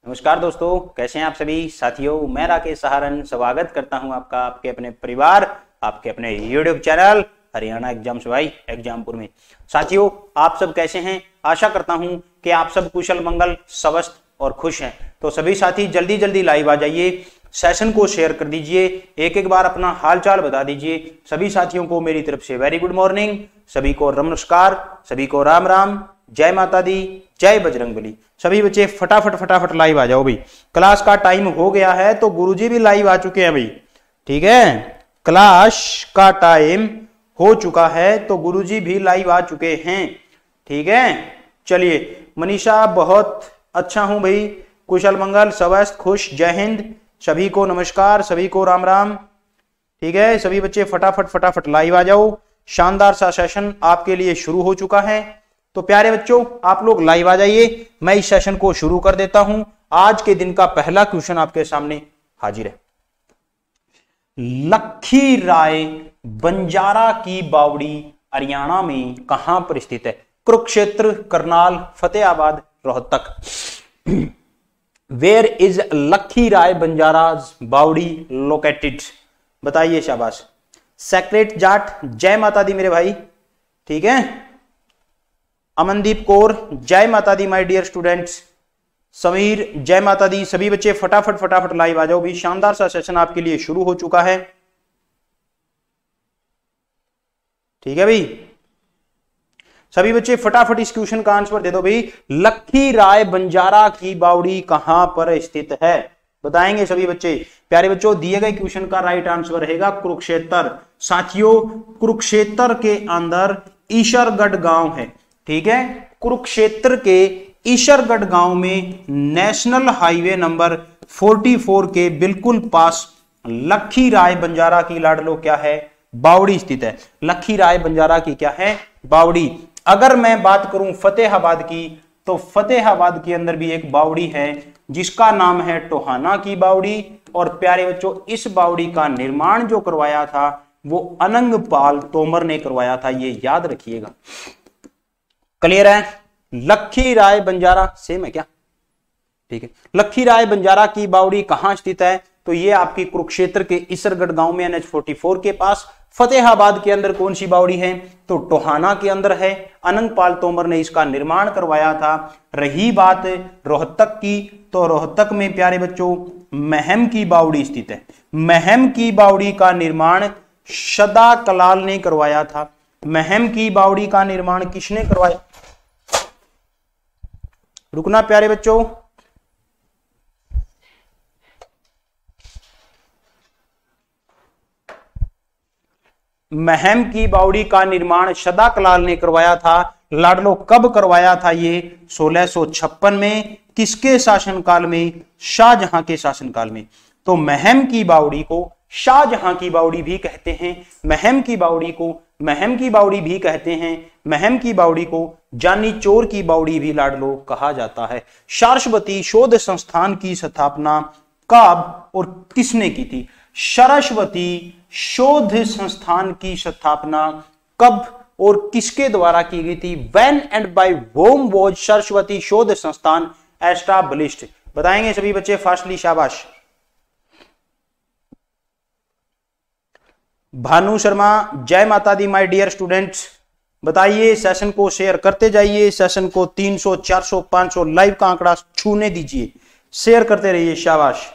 नमस्कार दोस्तों, कैसे हैं आप सभी साथियों। मैं राकेश सहारन स्वागत करता हूं आपका आपके अपने परिवार, आपके अपने YouTube चैनल हरियाणा एग्जाम्स भाई एग्जामपुर में। साथियों, आप सब कैसे हैं? आशा करता हूं कि आप सब कुशल मंगल स्वस्थ और खुश हैं। तो सभी साथी जल्दी जल्दी लाइव आ जाइए, सेशन को शेयर कर दीजिए, एक एक बार अपना हालचाल बता दीजिए। सभी साथियों को मेरी तरफ से वेरी गुड मॉर्निंग, सभी को नमस्कार, सभी को राम राम, जय माता दी, जय बजरंगबली। सभी बच्चे फटाफट लाइव आ जाओ भाई। क्लास का टाइम हो गया है तो गुरुजी भी लाइव आ चुके हैं भाई। ठीक है, क्लास का टाइम हो चुका है तो गुरुजी भी लाइव आ चुके हैं। ठीक है, चलिए। मनीषा, बहुत अच्छा हूं भाई, कुशल मंगल स्वस्थ खुश, जय हिंद। सभी को नमस्कार, सभी को राम राम। ठीक है, सभी बच्चे फटाफट लाइव आ जाओ। शानदार सा सेशन आपके लिए शुरू हो चुका है। तो प्यारे बच्चों, आप लोग लाइव आ जाइए, मैं इस सेशन को शुरू कर देता हूं। आज के दिन का पहला क्वेश्चन आपके सामने हाजिर है। लखी राय बंजारा की बावड़ी हरियाणा में कहां पर स्थित है? कुरुक्षेत्र, करनाल, फतेहाबाद, रोहतक। वेयर इज लखी राय बंजाराज बावड़ी लोकेटेड? बताइए, शाबाश। सेक्रेट जाट, जय माता दी मेरे भाई। ठीक है, अमनदीप कौर, जय माता दी माय डियर स्टूडेंट्स। समीर, जय माता दी। सभी बच्चे फटाफट लाइव आ जाओ भी। शानदार सा सेशन आपके लिए शुरू हो चुका है। ठीक है भाई, सभी बच्चे फटाफट इस क्वेश्चन का आंसर दे दो भाई। लखी राय बंजारा की बावड़ी कहां पर स्थित है? बताएंगे सभी बच्चे। प्यारे बच्चों, दिए गए क्वेश्चन का राइट आंसर रहेगा कुरुक्षेत्र। साथियों, कुरुक्षेत्र के अंदर ईशरगढ़ गांव है। ठीक है, कुरुक्षेत्र के ईशरगढ़ गांव में नेशनल हाईवे नंबर 44 के बिल्कुल पास लखी राय बंजारा की लाडलो क्या है? बावड़ी स्थित है। लखी राय बंजारा की क्या है? बावड़ी। अगर मैं बात करूं फतेहाबाद की, तो फतेहाबाद के अंदर भी एक बावड़ी है जिसका नाम है टोहाना की बावड़ी। और प्यारे बच्चों, इस बावड़ी का निर्माण जो करवाया था वो अनंगपाल तोमर ने करवाया था, ये याद रखिएगा। क्लियर है? लखी राय बंजारा सेम है क्या? ठीक है, लखी राय बंजारा की बावड़ी कहां स्थित है? तो ये आपकी कुरुक्षेत्र के ईसरगढ़ गांव में NH 44 के पास। फतेहाबाद के अंदर कौन सी बावड़ी है? तो टोहाना के अंदर है। अनंगपाल तोमर ने इसका निर्माण करवाया था। रही बात रोहतक की, तो रोहतक में प्यारे बच्चों महम की बावड़ी स्थित है। महम की बावड़ी का निर्माण सदा कलाल ने करवाया था। महम की बावड़ी का निर्माण किसने करवाया? रुकना प्यारे बच्चों, महम की बावड़ी का निर्माण सदा कलाल ने करवाया था। लाडलो कब करवाया था? ये 1656 में। किसके शासनकाल में? शाहजहां के शासनकाल में। तो महम की बावड़ी को शाहजहां की बावड़ी भी कहते हैं। महम की बावड़ी को महम की बावड़ी भी कहते हैं। महम की बावड़ी को जानी चोर की बावड़ी भी लाडलो कहा जाता है। सरस्वती शोध संस्थान की स्थापना कब और किसने की थी? सरस्वती शोध संस्थान की स्थापना कब और किसके द्वारा की गई थी? When and by whom was Saraswati Shodh Sansthan established? बताएंगे सभी बच्चे फास्टली, शाबाश। भानु शर्मा, जय माता दी माय डियर स्टूडेंट्स। बताइए, सेशन को शेयर करते जाइए। सेशन को 300 400 500 लाइव का आंकड़ा छूने दीजिए, शेयर करते रहिए, शाबाश।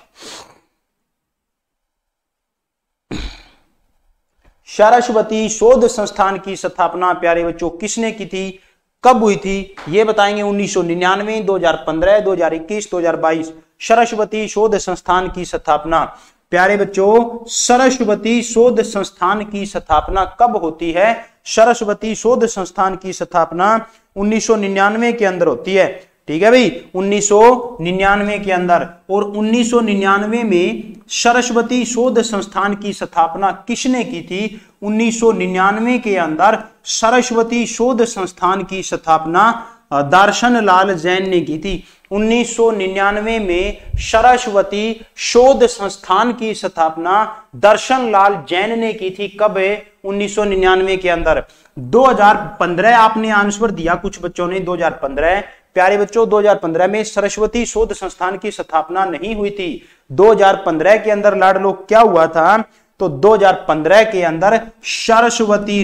सरस्वती शोध संस्थान की स्थापना प्यारे बच्चों किसने की थी? कब हुई थी? ये बताएंगे। 1999, 2015, 2021, 2022। सरस्वती शोध संस्थान की स्थापना प्यारे बच्चों, सरस्वती शोध संस्थान की स्थापना कब होती है? सरस्वती शोध संस्थान की स्थापना 1999 के अंदर होती है। ठीक है भाई, 1999 के अंदर। और 1999 में सरस्वती शोध संस्थान की स्थापना किसने की थी? 1999 के अंदर सरस्वती शोध संस्थान की स्थापना दर्शन लाल जैन ने की थी। 1999 में सरस्वती शोध संस्थान की स्थापना दर्शन लाल जैन ने की थी। कब है? 1999 के अंदर। 2015 आपने आंसर दिया कुछ बच्चों ने 2015, प्यारे बच्चों 2015 में सरस्वती शोध संस्थान की स्थापना नहीं हुई थी। 2015 के अंदर लाडलो क्या हुआ था, तो 2015 के अंदर सरस्वती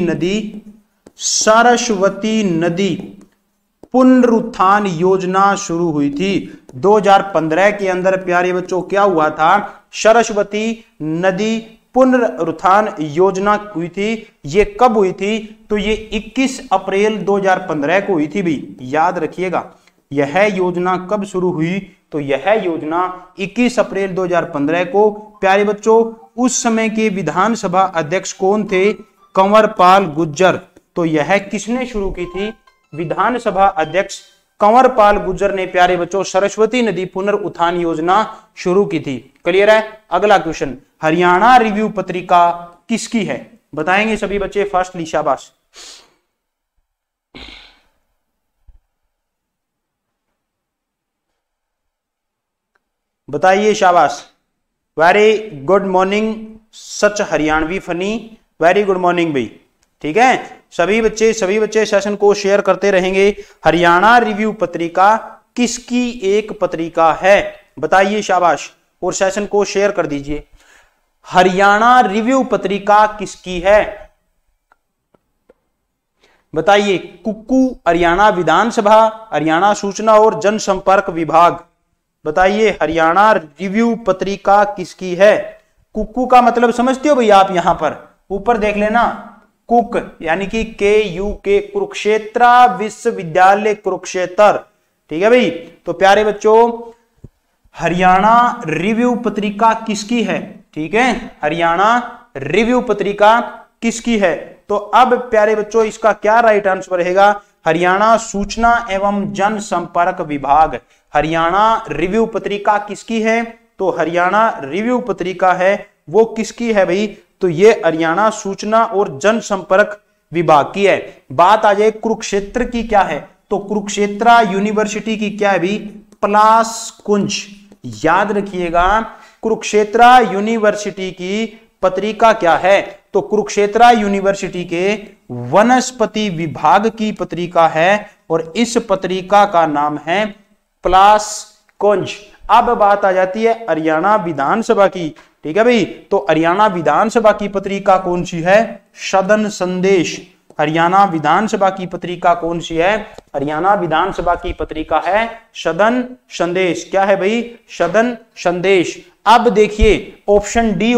नदी पुनरुत्थान योजना शुरू हुई थी। 2015 के अंदर प्यारे बच्चों क्या हुआ था, सरस्वती नदी पुनरुत्थान योजना हुई थी। ये कब हुई थी, तो ये 21 अप्रैल 2015 को हुई थी भी, याद रखिएगा। यह योजना कब शुरू हुई, तो यह योजना 21 अप्रैल 2015 को। प्यारे बच्चों उस समय के विधानसभा अध्यक्ष कौन थे, कंवरपाल गुर्जर। तो यह किसने शुरू की थी, विधानसभा अध्यक्ष कंवरपाल गुर्जर ने प्यारे बच्चों सरस्वती नदी पुनरुत्थान योजना शुरू की थी। क्लियर है। अगला क्वेश्चन, हरियाणा रिव्यू पत्रिका किसकी है, बताएंगे सभी बच्चे। फर्स्ट ली शाबाश, बताइए शाबाश। वेरी गुड मॉर्निंग सच Haryanvi funny, very good morning भाई। ठीक है, सभी बच्चे सेशन को शेयर करते रहेंगे। हरियाणा रिव्यू पत्रिका किसकी एक पत्रिका है, बताइए शाबाश, और सेशन को शेयर कर दीजिए। हरियाणा रिव्यू पत्रिका किसकी है, बताइए। कुक्कू, हरियाणा विधानसभा, हरियाणा सूचना और जनसंपर्क विभाग, बताइए हरियाणा रिव्यू पत्रिका किसकी है। कुक्कू का मतलब समझते हो भैया आप, यहां पर ऊपर देख लेना, कुक यानी कि KUK, कुरुक्षेत्र विश्वविद्यालय कुरुक्षेत्र। ठीक है भाई। तो प्यारे बच्चों हरियाणा रिव्यू पत्रिका किसकी है, ठीक है, हरियाणा रिव्यू पत्रिका किसकी है। तो अब प्यारे बच्चों इसका क्या राइट आंसर रहेगा, हरियाणा सूचना एवं जनसंपर्क विभाग। हरियाणा रिव्यू पत्रिका किसकी है, तो हरियाणा रिव्यू पत्रिका है वो किसकी है भाई, तो ये हरियाणा सूचना और जनसंपर्क विभाग की है। बात आ जाए कुरुक्षेत्र की क्या है, तो कुरुक्षेत्र यूनिवर्सिटी की क्या है भाई, पलाश कुंज। याद रखिएगा कुरुक्षेत्र यूनिवर्सिटी की पत्रिका क्या है, तो कुरुक्षेत्र यूनिवर्सिटी के वनस्पति विभाग की पत्रिका है और इस पत्रिका का नाम है पलाश कुंज। अब बात आ जाती है हरियाणा विधानसभा की। ठीक है भाई, तो हरियाणा विधानसभा की पत्रिका कौन सी है, सदन संदेश। हरियाणा विधानसभा की पत्रिका कौन सी है, हरियाणा विधानसभा की पत्रिका है सदन संदेश। क्या है भाई, सदन संदेश। अब देखिए ऑप्शन डी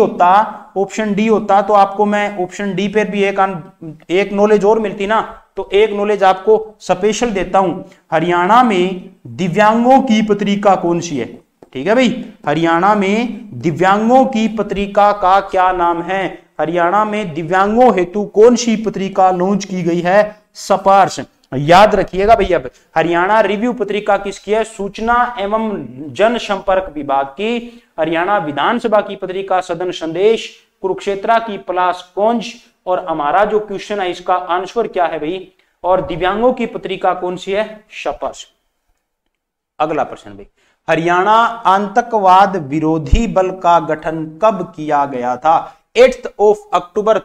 होता तो आपको मैं ऑप्शन डी पर भी एक नॉलेज और मिलती ना, तो एक नॉलेज आपको स्पेशल देता हूं। हरियाणा में दिव्यांगों की पत्रिका कौन सी है, ठीक है भाई, हरियाणा में दिव्यांगों की पत्रिका का क्या नाम है, हरियाणा में दिव्यांगों हेतु कौन सी पत्रिका लॉन्च की गई है, स्पर्श। याद रखिएगा भैया, हरियाणा रिव्यू पत्रिका किसकी है, सूचना एवं जनसंपर्क विभाग की। हरियाणा विधानसभा की पत्रिका सदन संदेश, कुरुक्षेत्र की पलाश कुंज, और हमारा जो क्वेश्चन है इसका आंसर क्या है भाई, और दिव्यांगों की पत्रिका कौन सी है, स्पर्श। अगला प्रश्न भाई, हरियाणा आतंकवाद विरोधी बल का गठन कब किया गया था, 8 अक्टूबर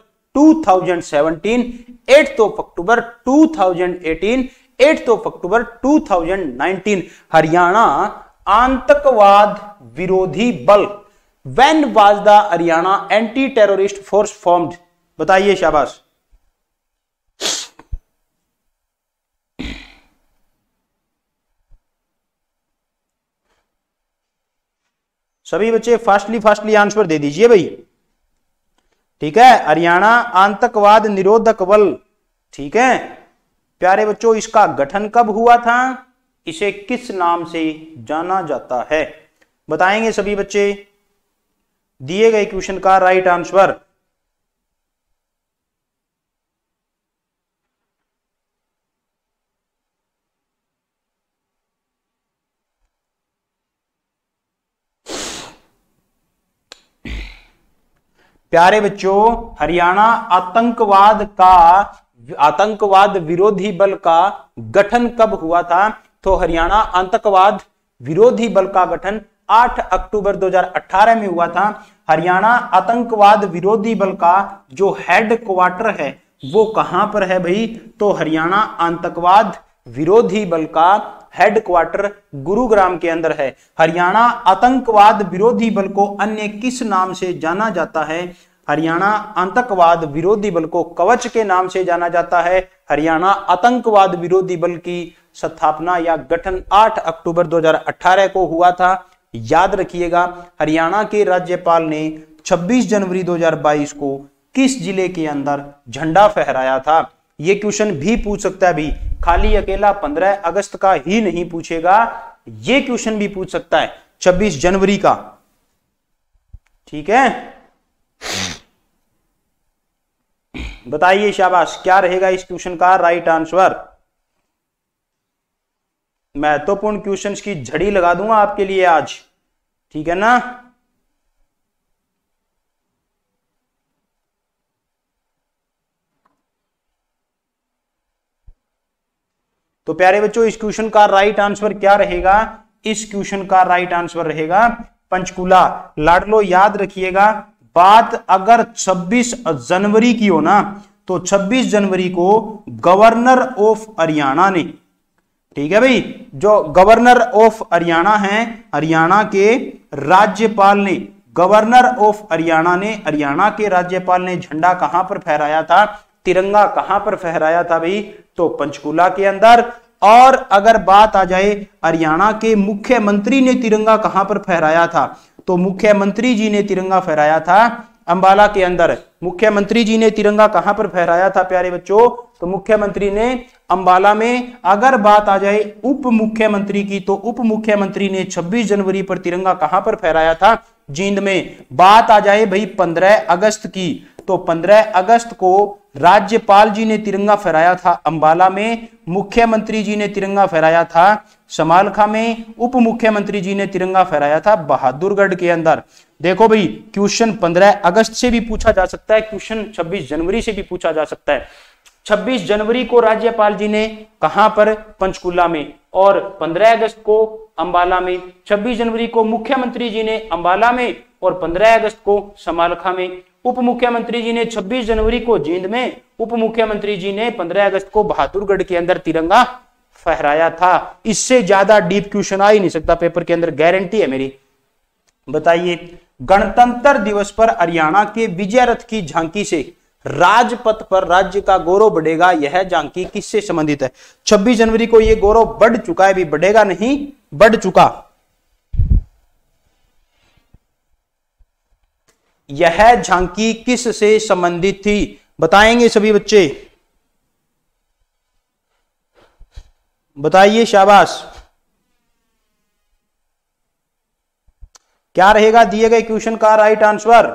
2017, 8 अक्टूबर 2018, 8 अक्टूबर 2019। हरियाणा आतंकवाद विरोधी बल, when was the Haryana anti terrorist force formed, बताइए शाबाश। सभी बच्चे फास्टली आंसर दे दीजिए भाई। ठीक है, हरियाणा आतंकवाद निरोधक बल। ठीक है प्यारे बच्चों, इसका गठन कब हुआ था, इसे किस नाम से जाना जाता है, बताएंगे सभी बच्चे। दिए गए क्वेश्चन का राइट आंसर, प्यारे बच्चों हरियाणा आतंकवाद विरोधी बल का गठन कब हुआ था, तो हरियाणा आतंकवाद विरोधी बल का गठन 8 अक्टूबर 2018 में हुआ था। हरियाणा आतंकवाद विरोधी बल का जो हेड क्वार्टर है वो कहां पर है भाई, तो हरियाणा आतंकवाद विरोधी बल का हेडक्वार्टर गुरुग्राम के अंदर है। हरियाणा आतंकवाद विरोधी बल को अन्य किस नाम से जाना जाता है? हरियाणा आतंकवाद विरोधी बल को कवच के नाम से जाना जाता है। हरियाणा आतंकवाद विरोधी बल की स्थापना या गठन 8 अक्टूबर 2018 को हुआ था। याद रखिएगा, हरियाणा के राज्यपाल ने 26 जनवरी 2022 को किस जिले के अंदर झंडा फहराया था? यह क्वेश्चन भी पूछ सकता है भी, खाली अकेला 15 अगस्त का ही नहीं पूछेगा, यह क्वेश्चन भी पूछ सकता है 26 जनवरी का। ठीक है, बताइए शाबाश, क्या रहेगा इस क्वेश्चन का राइट आंसर? महत्वपूर्ण क्वेश्चंस की झड़ी लगा दूंगा आपके लिए आज, ठीक है ना। तो प्यारे बच्चों, इस क्वेश्चन का राइट आंसर क्या रहेगा? इस क्वेश्चन का राइट आंसर रहेगा पंचकूला। लाडलो याद रखिएगा, बात अगर 26 जनवरी की हो ना, तो 26 जनवरी को गवर्नर ऑफ हरियाणा ने, ठीक है भाई, जो गवर्नर ऑफ हरियाणा हैं, हरियाणा के राज्यपाल ने, गवर्नर ऑफ हरियाणा ने, हरियाणा के राज्यपाल ने झंडा कहां पर फहराया था? तिरंगा कहां पर फहराया था भाई? तो पंचकूला के अंदर। और अगर बात आ जाए हरियाणा के मुख्यमंत्री ने तिरंगा कहां पर फहराया था, तो मुख्यमंत्री जी ने तिरंगा फहराया था अंबाला के अंदर। मुख्यमंत्री जी ने तिरंगा कहां पर फहराया था प्यारे बच्चों? तो मुख्यमंत्री ने अंबाला में। अगर बात आ जाए उप मुख्यमंत्री की, तो उप मुख्यमंत्री ने 26 जनवरी पर तिरंगा कहां पर फहराया था? जींद में। बात आ जाए भाई 15 अगस्त की, तो 15 अगस्त को राज्यपाल जी ने तिरंगा फहराया था अंबाला में, मुख्यमंत्री जी ने तिरंगा फहराया था समालखा में, उप मुख्यमंत्री जी ने तिरंगा फहराया था बहादुरगढ़ के अंदर। देखो भाई, क्वेश्चन 15 अगस्त से भी पूछा जा सकता है, क्वेश्चन 26 जनवरी से भी पूछा जा सकता है। 26 जनवरी को राज्यपाल जी ने कहां पर? पंचकूला में। और 15 अगस्त को अंबाला में। 26 जनवरी को मुख्यमंत्री जी ने अंबाला में और 15 अगस्त को समालखा में। उप मुख्यमंत्री जी ने 26 जनवरी को जींद में, उप मुख्यमंत्री जी ने 15 अगस्त को बहादुरगढ़ के अंदर तिरंगा फहराया था। इससे ज्यादा डीप क्वेश्चन आ ही नहीं सकता पेपर के अंदर, गारंटी है मेरी। बताइए, गणतंत्र दिवस पर हरियाणा के विजय रथ की झांकी से राजपथ पर राज्य का गौरव बढ़ेगा, यह झांकी किससे संबंधित है? 26 जनवरी को यह गौरव बढ़ चुका है, भी बढ़ेगा नहीं, बढ़ चुका। यह झांकी किस से संबंधित थी? बताएंगे सभी बच्चे, बताइए शाबाश। क्या रहेगा दिए गए क्वेश्चन का राइट आंसर?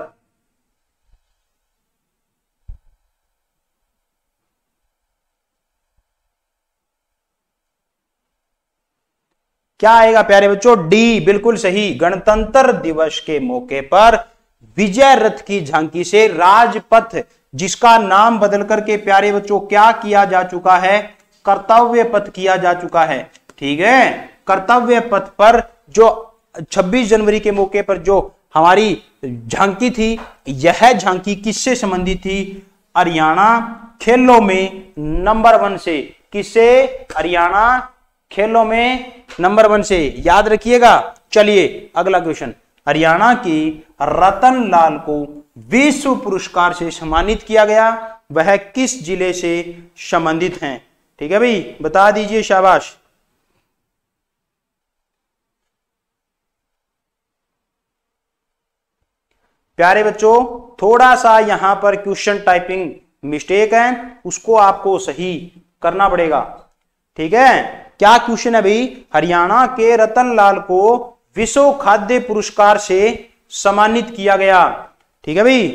क्या आएगा प्यारे बच्चों? डी, बिल्कुल सही। गणतंत्र दिवस के मौके पर विजय रथ की झांकी से राजपथ, जिसका नाम बदल करके प्यारे बच्चों क्या किया जा चुका है? कर्तव्य पथ किया जा चुका है। ठीक है, कर्तव्य पथ पर जो 26 जनवरी के मौके पर जो हमारी झांकी थी, यह झांकी किससे संबंधित थी? हरियाणा खेलों में नंबर 1 से। किससे? हरियाणा खेलों में नंबर 1 से। याद रखिएगा। चलिए अगला क्वेश्चन। हरियाणा की रतन लाल को विश्व पुरस्कार से सम्मानित किया गया, वह किस जिले से संबंधित हैं? ठीक है भाई, बता दीजिए शाबाश। प्यारे बच्चों, थोड़ा सा यहां पर क्वेश्चन टाइपिंग मिस्टेक है, उसको आपको सही करना पड़ेगा। ठीक है, क्या क्वेश्चन है भाई? हरियाणा के रतन लाल को विश्व खाद्य पुरस्कार से सम्मानित किया गया। ठीक है भाई,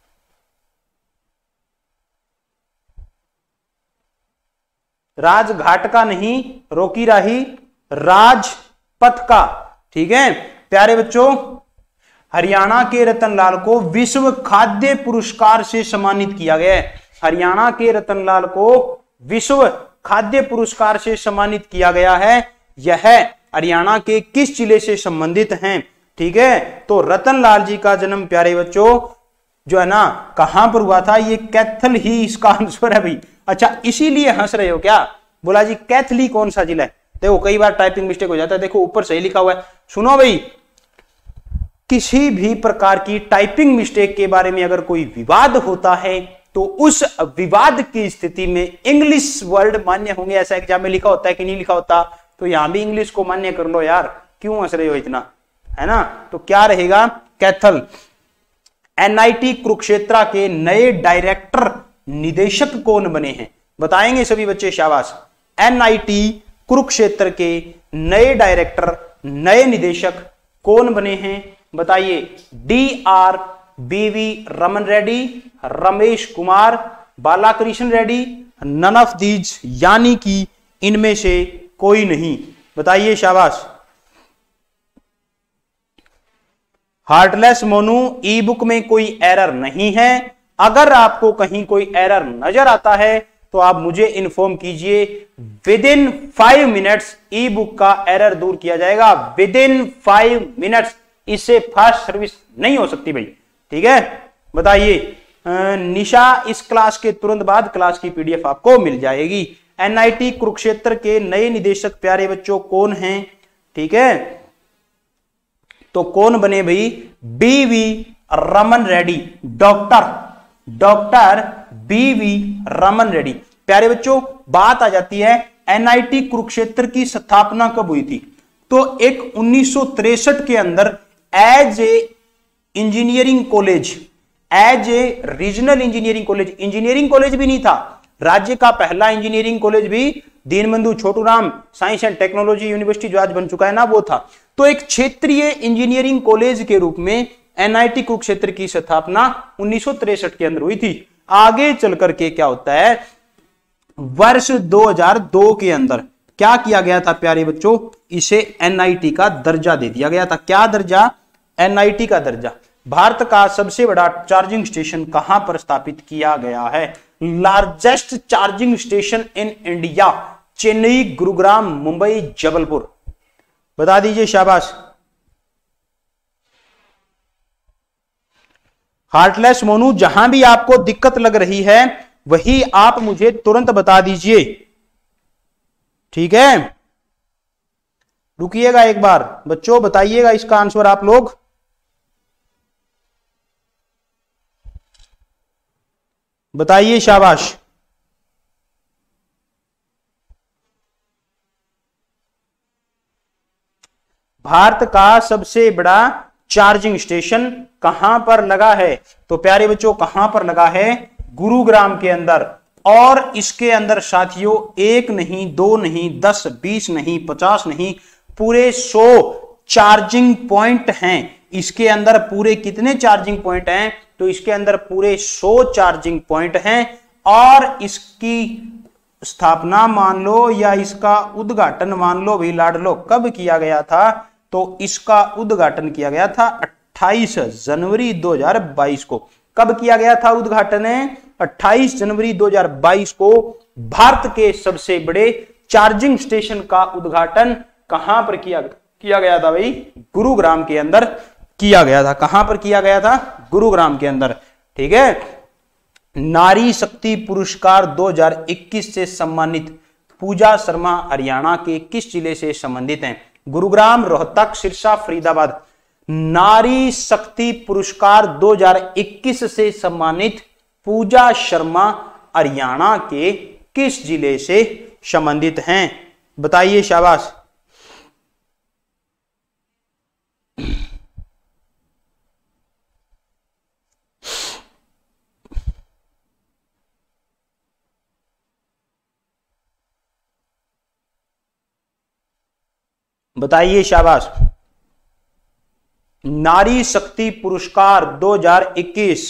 राजघाट का नहीं, रोकी राही, राजपथ का। ठीक है प्यारे बच्चों, हरियाणा के रतन लाल को विश्व खाद्य पुरस्कार से सम्मानित किया गया है। हरियाणा के रतन लाल को विश्व खाद्य पुरस्कार से सम्मानित किया गया है। यह हरियाणा के किस जिले से संबंधित हैं? ठीक है, तो रतन लाल जी का जन्म प्यारे बच्चों जो है ना, कहां पर हुआ था? ये कैथल ही इसका आंसर है भाई। अच्छा, इसीलिए हंस रहे हो क्या? बोला जी कैथली कौन सा जिला है? देखो कई बार टाइपिंग मिस्टेक हो जाता है, देखो ऊपर सही लिखा हुआ है। सुनो भाई, किसी भी प्रकार की टाइपिंग मिस्टेक के बारे में अगर कोई विवाद होता है तो उस विवाद की स्थिति में इंग्लिश वर्ड मान्य होंगे। ऐसा एग्जाम में लिखा होता है कि नहीं लिखा होता? तो यहां भी इंग्लिश को मान्य कर लो यार, क्यों हंस रहे हो इतना, है ना? तो क्या रहेगा? कैथल। एनआईटी कुरुक्षेत्र के नए डायरेक्टर निदेशक कौन बने हैं? बताएंगे सभी बच्चे, शाबाश। एनआईटी कुरुक्षेत्र के नए डायरेक्टर, नए निदेशक कौन बने हैं? बताइए। DR BV Raman Reddy, Ramesh Kumar, Balakrishna Reddy, none of these, यानी कि इनमें से कोई नहीं। बताइए, शाबाश। हार्टलेस मोनू, ई बुक में कोई एरर नहीं है। अगर आपको कहीं कोई एरर नजर आता है तो आप मुझे इन्फॉर्म कीजिए। Within 5 minutes e book का एरर दूर किया जाएगा। विद इन 5 मिनट्स, इससे फास्ट सर्विस नहीं हो सकती भाई, ठीक है? बताइए। निशा, इस क्लास के तुरंत बाद क्लास की PDF आपको मिल जाएगी। एनआईटी कुरुक्षेत्र के नए निदेशक प्यारे बच्चों कौन हैं? ठीक है, तो कौन बने भाई? BV Raman Reddy, doctor BV Raman Reddy. प्यारे बच्चों, बात आ जाती है एनआईटी कुरुक्षेत्र की स्थापना कब हुई थी? तो एक 1963 के अंदर as a engineering college, as a regional engineering college भी नहीं था। राज्य का पहला इंजीनियरिंग कॉलेज भी Deenbandhu Chhotu Ram science and technology university जो आज बन चुका है ना, वो था। तो एक क्षेत्रीय इंजीनियरिंग कॉलेज के रूप में एनआईटी कुरुक्षेत्र की स्थापना 1963 के अंदर हुई थी। आगे चल करके क्या होता है, वर्ष 2002 के अंदर क्या किया गया था प्यारे बच्चों? इसे एनआईटी का दर्जा दे दिया गया था। क्या दर्जा? एनआईटी का दर्जा। भारत का सबसे बड़ा चार्जिंग स्टेशन कहां पर स्थापित किया गया है? Largest charging station in India, Chennai, Gurugram, Mumbai, Jabalpur. बता दीजिए, शाबाश। हार्टलेस मोनू, जहां भी आपको दिक्कत लग रही है वही आप मुझे तुरंत बता दीजिए, ठीक है? रुकिएगा एक बार बच्चों, बताइएगा इसका आंसर आप लोग। बताइए, शाबाश। भारत का सबसे बड़ा चार्जिंग स्टेशन कहां पर लगा है? तो प्यारे बच्चों, कहां पर लगा है? गुरुग्राम के अंदर। और इसके अंदर साथियों 1 नहीं, 2 नहीं, 10, 20 नहीं, 50 नहीं, पूरे 100 चार्जिंग पॉइंट हैं। इसके अंदर पूरे कितने चार्जिंग पॉइंट हैं? तो इसके अंदर पूरे 100 चार्जिंग पॉइंट हैं। और इसकी स्थापना मान लो या इसका उद्घाटन मान लो भी लाड लो, कब किया गया था? तो इसका उद्घाटन किया गया था 28 जनवरी 2022 को। कब किया गया था उद्घाटन? 28 जनवरी 2022 को भारत के सबसे बड़े चार्जिंग स्टेशन का उद्घाटन कहां पर किया गया था भाई? गुरुग्राम के अंदर किया गया था। कहां पर किया गया था? गुरुग्राम के अंदर, ठीक है? नारी शक्ति पुरस्कार 2021 से सम्मानित पूजा शर्मा हरियाणा के किस जिले से संबंधित हैं? गुरुग्राम, रोहतक, सिरसा, फरीदाबाद। नारी शक्ति पुरस्कार 2021 से सम्मानित पूजा शर्मा हरियाणा के किस जिले से संबंधित हैं? बताइए, शाबाश। बताइए, शाबाश। नारी शक्ति पुरस्कार 2021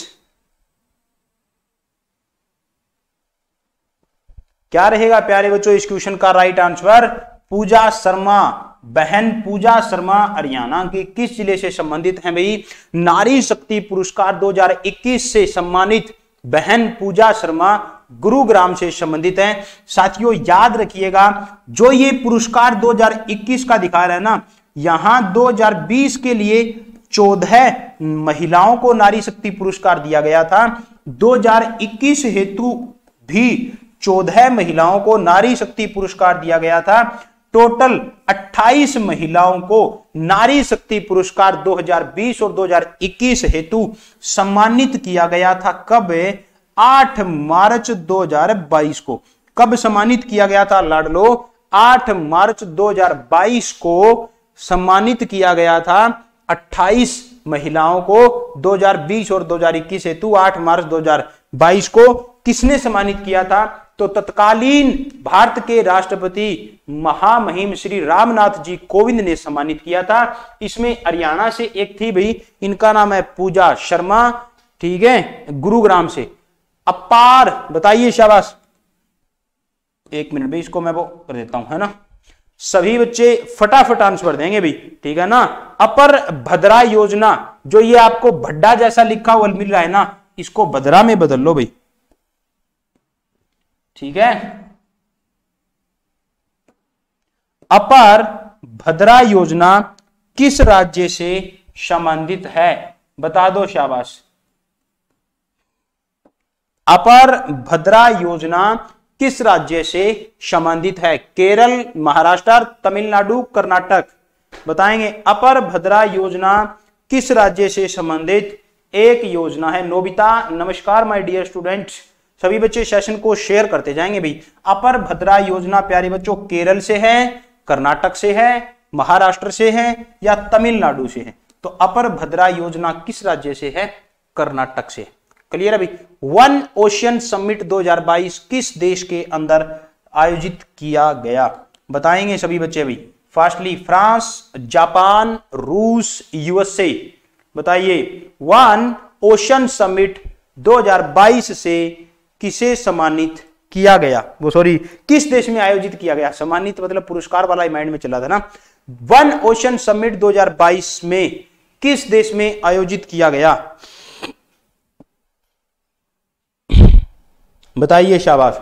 क्या रहेगा प्यारे बच्चों इस क्वेश्चन का राइट आंसर? पूजा शर्मा, बहन पूजा शर्मा हरियाणा के किस जिले से संबंधित हैं भाई? नारी शक्ति पुरस्कार 2021 से सम्मानित बहन पूजा शर्मा गुरुग्राम से संबंधित हैं। साथियों याद रखिएगा, जो ये पुरस्कार 2021 का दिखा रहा है ना, यहां 2020 के लिए 14 महिलाओं को नारी शक्ति पुरस्कार दिया गया था। 2021 हेतु भी 14 महिलाओं को नारी शक्ति पुरस्कार दिया गया था। टोटल 28 महिलाओं को नारी शक्ति पुरस्कार 2020 और 2021 हेतु सम्मानित किया गया था। कब? 8 मार्च 2022 को। कब सम्मानित किया गया था लाडलो? 8 मार्च 2022 को सम्मानित किया गया था 28 महिलाओं को 2020 और 2021 हेतु 8 मार्च 2022 को। किसने सम्मानित किया था? तो तत्कालीन भारत के राष्ट्रपति महामहिम श्री रामनाथ जी कोविंद ने सम्मानित किया था। इसमें हरियाणा से एक थी भाई, इनका नाम है पूजा शर्मा, ठीक है, गुरुग्राम से। अपार, बताइए, शाबाश। एक मिनट भाई, इसको मैं वो कर देता हूं, है ना। सभी बच्चे फटाफट आंसर देंगे भाई, ठीक है ना। अपर भद्रा योजना, जो ये आपको भड्डा जैसा लिखा हुआ मिल रहा है ना, इसको भद्रा में बदल लो भाई, ठीक है। अपर भद्रा योजना किस राज्य से संबंधित है? बता दो, शाबाश। अपर भद्रा योजना किस राज्य से संबंधित है? केरल, महाराष्ट्र, तमिलनाडु, कर्नाटक। बताएंगे। अपर भद्रा योजना किस राज्य से संबंधित एक योजना है? नोबिता, नमस्कार माय डियर स्टूडेंट्स। सभी बच्चे सेशन को शेयर करते जाएंगे भाई। अपर भद्रा योजना प्यारे बच्चों केरल से है, कर्नाटक से है, महाराष्ट्र से है या तमिलनाडु से है? तो अपर भद्रा योजना किस राज्य से है? कर्नाटक से। क्लियर है भाई। वन ओशियन समिट 2022 किस देश के अंदर आयोजित किया गया? बताएंगे सभी बच्चे भाई फास्टली। फ्रांस, जापान, रूस, यूएसए। बताइए। वन ओशियन समिट 2022 से किसे सम्मानित किया गया? वो सॉरी, किस देश में आयोजित किया गया? सम्मानित मतलब पुरस्कार वाला माइंड में चला था ना। वन ओशियन समिट 2022 में किस देश में आयोजित किया गया? बताइए, शाबाश।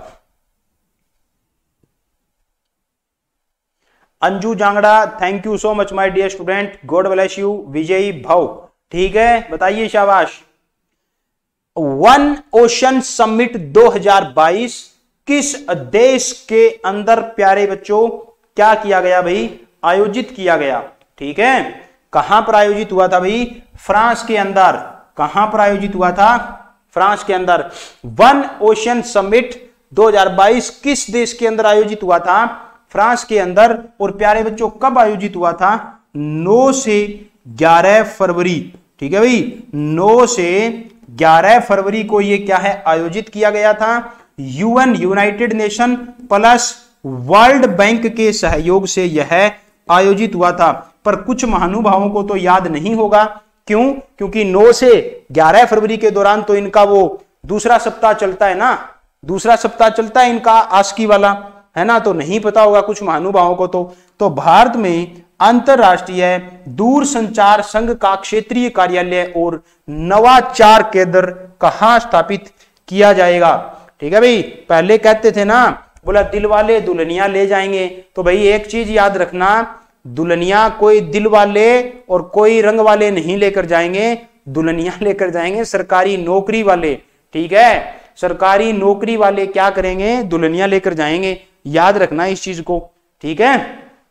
Anju Jangra, thank you so much my dear student, god bless you. विजयी भव, ठीक है, बताइए, शाबाश। वन ओशन समिट 2022 किस देश के अंदर प्यारे बच्चों क्या किया गया भाई? आयोजित किया गया, ठीक है। कहां पर आयोजित हुआ था भाई? फ्रांस के अंदर। कहां पर आयोजित हुआ था? फ्रांस के अंदर। वन ओशियन समिट 2022 किस देश के अंदर आयोजित हुआ था? फ्रांस के अंदर। और प्यारे बच्चों कब आयोजित हुआ था? 9 से 11 फरवरी, ठीक है भाई। 9 से 11 फरवरी को ये क्या है? आयोजित किया गया था। UN, united nation plus world bank के सहयोग से यह आयोजित हुआ था। पर कुछ महानुभावों को तो याद नहीं होगा। क्यों? क्योंकि 9 से 11 फरवरी के दौरान तो इनका वो दूसरा सप्ताह चलता है ना, दूसरा सप्ताह चलता है इनका आस्की वाला, है ना। तो नहीं पता होगा कुछ महानुभावों को। तो भारत में अंतरराष्ट्रीय दूरसंचार संघ का क्षेत्रीय कार्यालय और नवाचार केंद्र कहां स्थापित किया जाएगा? ठीक है भाई। पहले कहते थे ना, बोला दिल वाले दुल्हनिया ले जाएंगे। तो भाई एक चीज याद रखना, दुल्हनिया कोई दिल वाले और कोई रंग वाले नहीं लेकर जाएंगे, दुल्हनिया लेकर जाएंगे सरकारी नौकरी वाले, ठीक है। सरकारी नौकरी वाले क्या करेंगे? दुल्हनिया लेकर जाएंगे। याद रखना इस चीज को, ठीक है।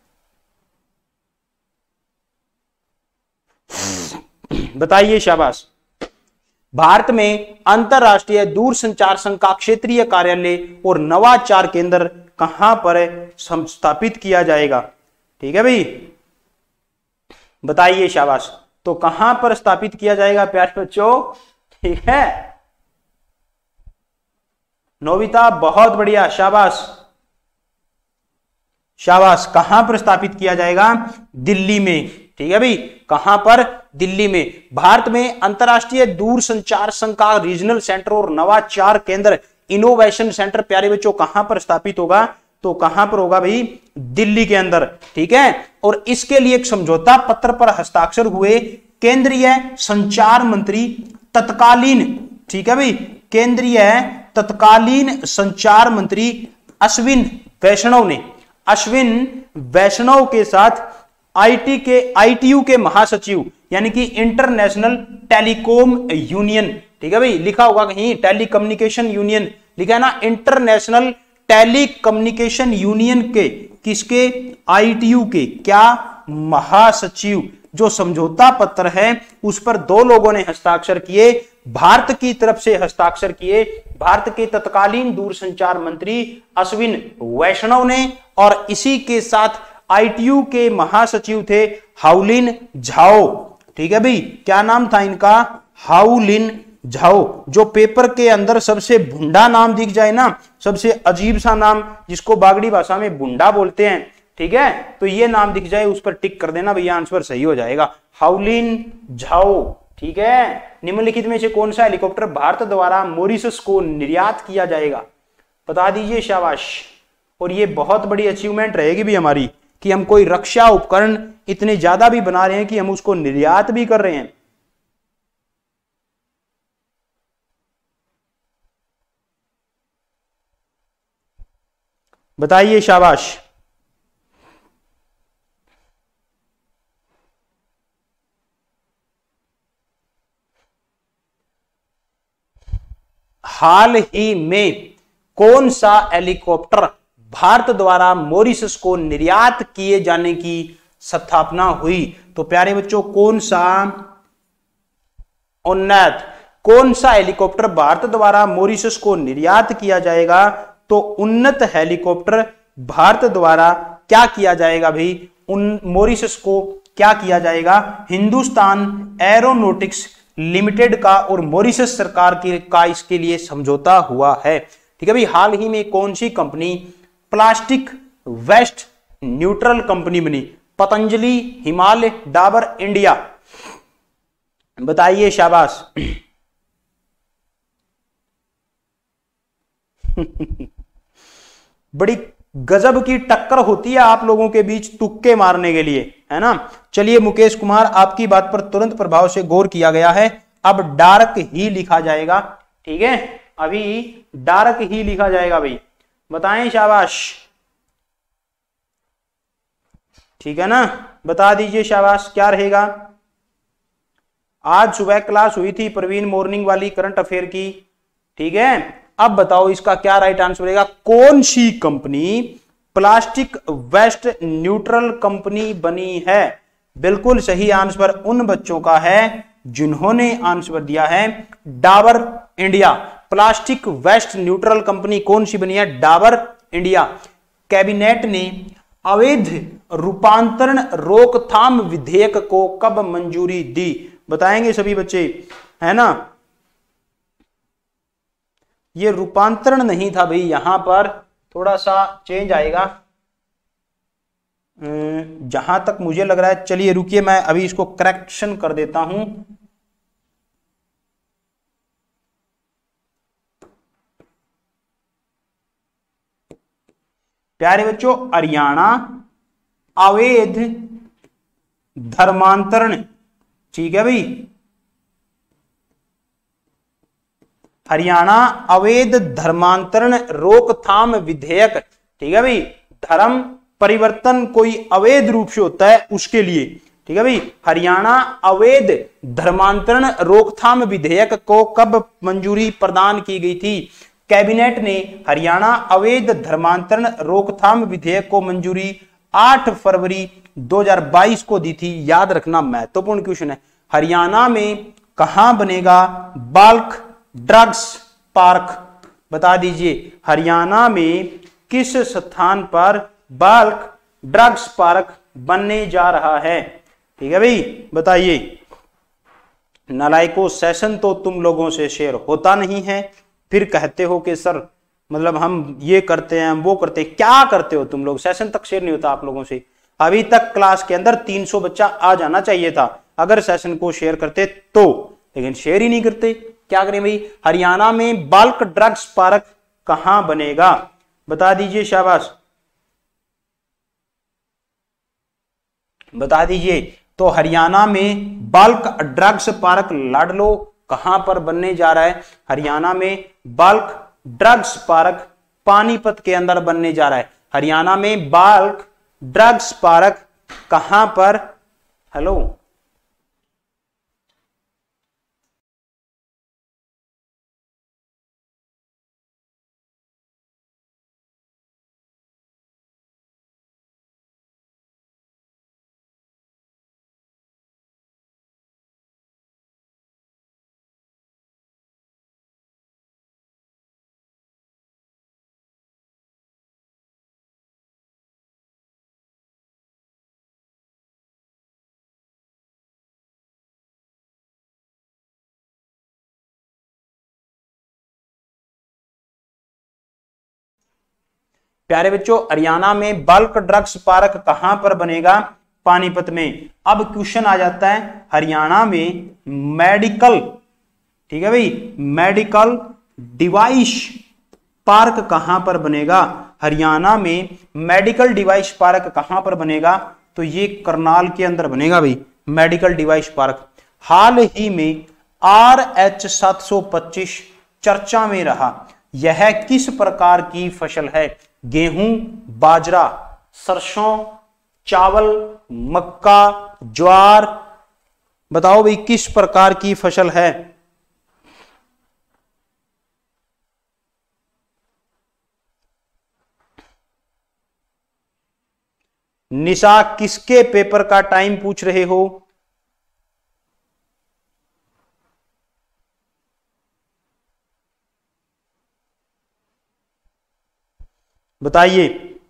बताइए, शाबाश। भारत में अंतरराष्ट्रीय दूरसंचार संघ का क्षेत्रीय कार्यालय और नवाचार केंद्र कहां पर स्थापित किया जाएगा? ठीक है भाई, बताइए, शाबाश। तो कहां पर स्थापित किया जाएगा प्यारे बच्चों? ठीक है, नोबिता, बहुत बढ़िया, शाबाश शाबाश। कहां पर स्थापित किया जाएगा? दिल्ली में, ठीक है भाई। कहां पर? दिल्ली में। भारत में अंतरराष्ट्रीय दूरसंचार संघ का रीजनल सेंटर और नवाचार केंद्र इनोवेशन सेंटर प्यारे बच्चों कहां पर स्थापित होगा? तो कहां पर होगा भाई? दिल्ली के अंदर, ठीक है। और इसके लिए एक समझौता पत्र पर हस्ताक्षर हुए केंद्रीय संचार मंत्री तत्कालीन, ठीक है भाई, केंद्रीय तत्कालीन संचार मंत्री अश्विन वैष्णव ने, अश्विन वैष्णव के साथ आईटीयू के महासचिव यानी कि इंटरनेशनल टेलीकॉम यूनियन, ठीक है भाई, लिखा होगा कहीं टेलीकम्युनिकेशन यूनियन, लिखा है ना, इंटरनेशनल टेलीकम्युनिकेशन यूनियन के किसके, ITU के क्या महासचिव, जो समझौता पत्र है उस पर दो लोगों ने हस्ताक्षर किए, भारत की तरफ से हस्ताक्षर किए, भारत के तत्कालीन दूरसंचार मंत्री अश्विन वैष्णव ने, और इसी के साथ ITU के महासचिव थे हाउलिन झाओ। ठीक है भाई, क्या नाम था इनका, हाउलिन झाओ। जो पेपर के अंदर सबसे भुंडा नाम दिख जाए ना, सबसे अजीब सा नाम जिसको बागड़ी भाषा में भुंडा बोलते हैं, ठीक है, तो ये नाम दिख जाए उस पर टिक कर देना भैया, आंसर सही हो जाएगा, हाउलिन झाओ। ठीक है, निम्नलिखित में से कौन सा हेलीकॉप्टर भारत द्वारा मॉरिशस को निर्यात किया जाएगा, बता दीजिए, शाबाश। और ये बहुत बड़ी अचीवमेंट रहेगी भी हमारी कि हम कोई रक्षा उपकरण इतने ज्यादा भी बना रहे हैं कि हम उसको निर्यात भी कर रहे हैं। बताइए, शाबाश। हाल ही में कौन सा हेलीकॉप्टर भारत द्वारा मॉरिशस को निर्यात किए जाने की स्थापना हुई, तो प्यारे बच्चों कौन सा, उन्नत, कौन सा हेलीकॉप्टर भारत द्वारा मॉरिशस को निर्यात किया जाएगा, तो उन्नत हेलीकॉप्टर भारत द्वारा क्या किया जाएगा भाई, उन मॉरिशस को क्या किया जाएगा, हिंदुस्तान एरोनॉटिक्स लिमिटेड का और मॉरिशस सरकार का इसके लिए समझौता हुआ है। ठीक है भाई, हाल ही में कौन सी company plastic waste neutral company बनी, पतंजलि, हिमालय, डाबर, इंडिया, बताइए, शाबाश। बड़ी गजब की टक्कर होती है आप लोगों के बीच तुक्के मारने के लिए, है ना। चलिए मुकेश कुमार, आपकी बात पर तुरंत प्रभाव से गौर किया गया है, अब डार्क ही लिखा जाएगा। ठीक है, अभी डार्क ही लिखा जाएगा भाई, बताएं, शाबाश। ठीक है ना, बता दीजिए, शाबाश, क्या रहेगा। आज सुबह क्लास हुई थी प्रवीण मॉर्निंग वाली करंट अफेयर की, ठीक है। अब बताओ इसका क्या राइट आंसर रहेगा, कौन सी company plastic waste neutral company बनी है। बिल्कुल सही आंसर उन बच्चों का है जिन्होंने आंसर दिया है Dabur India. Plastic waste neutral company कौन सी बनी है, डाबर इंडिया। कैबिनेट ने अवैध रूपांतरण रोकथाम विधेयक को कब मंजूरी दी, बताएंगे सभी बच्चे, है ना। ये रूपांतरण नहीं था भाई, यहां पर थोड़ा सा चेंज आएगा जहां तक मुझे लग रहा है। चलिए रुकिए, मैं अभी इसको करेक्शन कर देता हूं। प्यारे बच्चों, हरियाणा अवैध धर्मांतरण, ठीक है भाई, हरियाणा अवैध धर्मांतरण रोकथाम विधेयक, ठीक है भाई। धर्म परिवर्तन कोई अवैध रूप से होता है उसके लिए, ठीक है भाई। हरियाणा अवैध धर्मांतरण रोकथाम विधेयक को कब मंजूरी प्रदान की गई थी, कैबिनेट ने हरियाणा अवैध धर्मांतरण रोकथाम विधेयक को मंजूरी 8 फरवरी 2022 को दी थी। याद रखना, महत्वपूर्ण क्वेश्चन है। हरियाणा में कहां बनेगा बाल्क ड्रग्स पार्क, बता दीजिए, हरियाणा में किस स्थान पर बाल्क ड्रग्स पार्क बनने जा रहा है, ठीक है भाई, बताइए। नालायकों, सेशन तो तुम लोगों से शेयर होता नहीं है, फिर कहते हो कि सर मतलब हम ये करते हैं, हम वो करते हैं, क्या करते हो तुम लोग, सेशन तक शेयर नहीं होता आप लोगों से। अभी तक क्लास के अंदर 300 बच्चा आ जाना चाहिए था अगर सेशन को शेयर करते तो, लेकिन शेयर ही नहीं करते, क्या करें भाई। हरियाणा में बाल्क ड्रग्स पार्क कहां बनेगा, बता दीजिए, शाबाश, बता दीजिए। तो हरियाणा में बाल्क ड्रग्स पार्क लाडलो कहां पर बनने जा रहा है, हरियाणा में बाल्क ड्रग्स पार्क पानीपत के अंदर बनने जा रहा है। हरियाणा में बाल्क ड्रग्स पार्क कहां पर, हेलो प्यारे बच्चों हरियाणा में बल्क ड्रग्स पार्क कहां पर बनेगा? पानीपत में। अब क्वेश्चन आ जाता है हरियाणा में मेडिकल, ठीक है भाई, मेडिकल डिवाइस पार्क कहां पर बनेगा? हरियाणा में मेडिकल डिवाइस पार्क कहां पर बनेगा? तो ये करनाल के अंदर बनेगा भाई मेडिकल डिवाइस पार्क। हाल ही में RH 725 चर्चा में रहा, यह किस प्रकार की फसल है? गेहूं, बाजरा, सरसों, चावल, मक्का, ज्वार, बताओ भाई किस प्रकार की फसल है? निशा किसके पेपर का टाइम पूछ रहे हो? बताइए।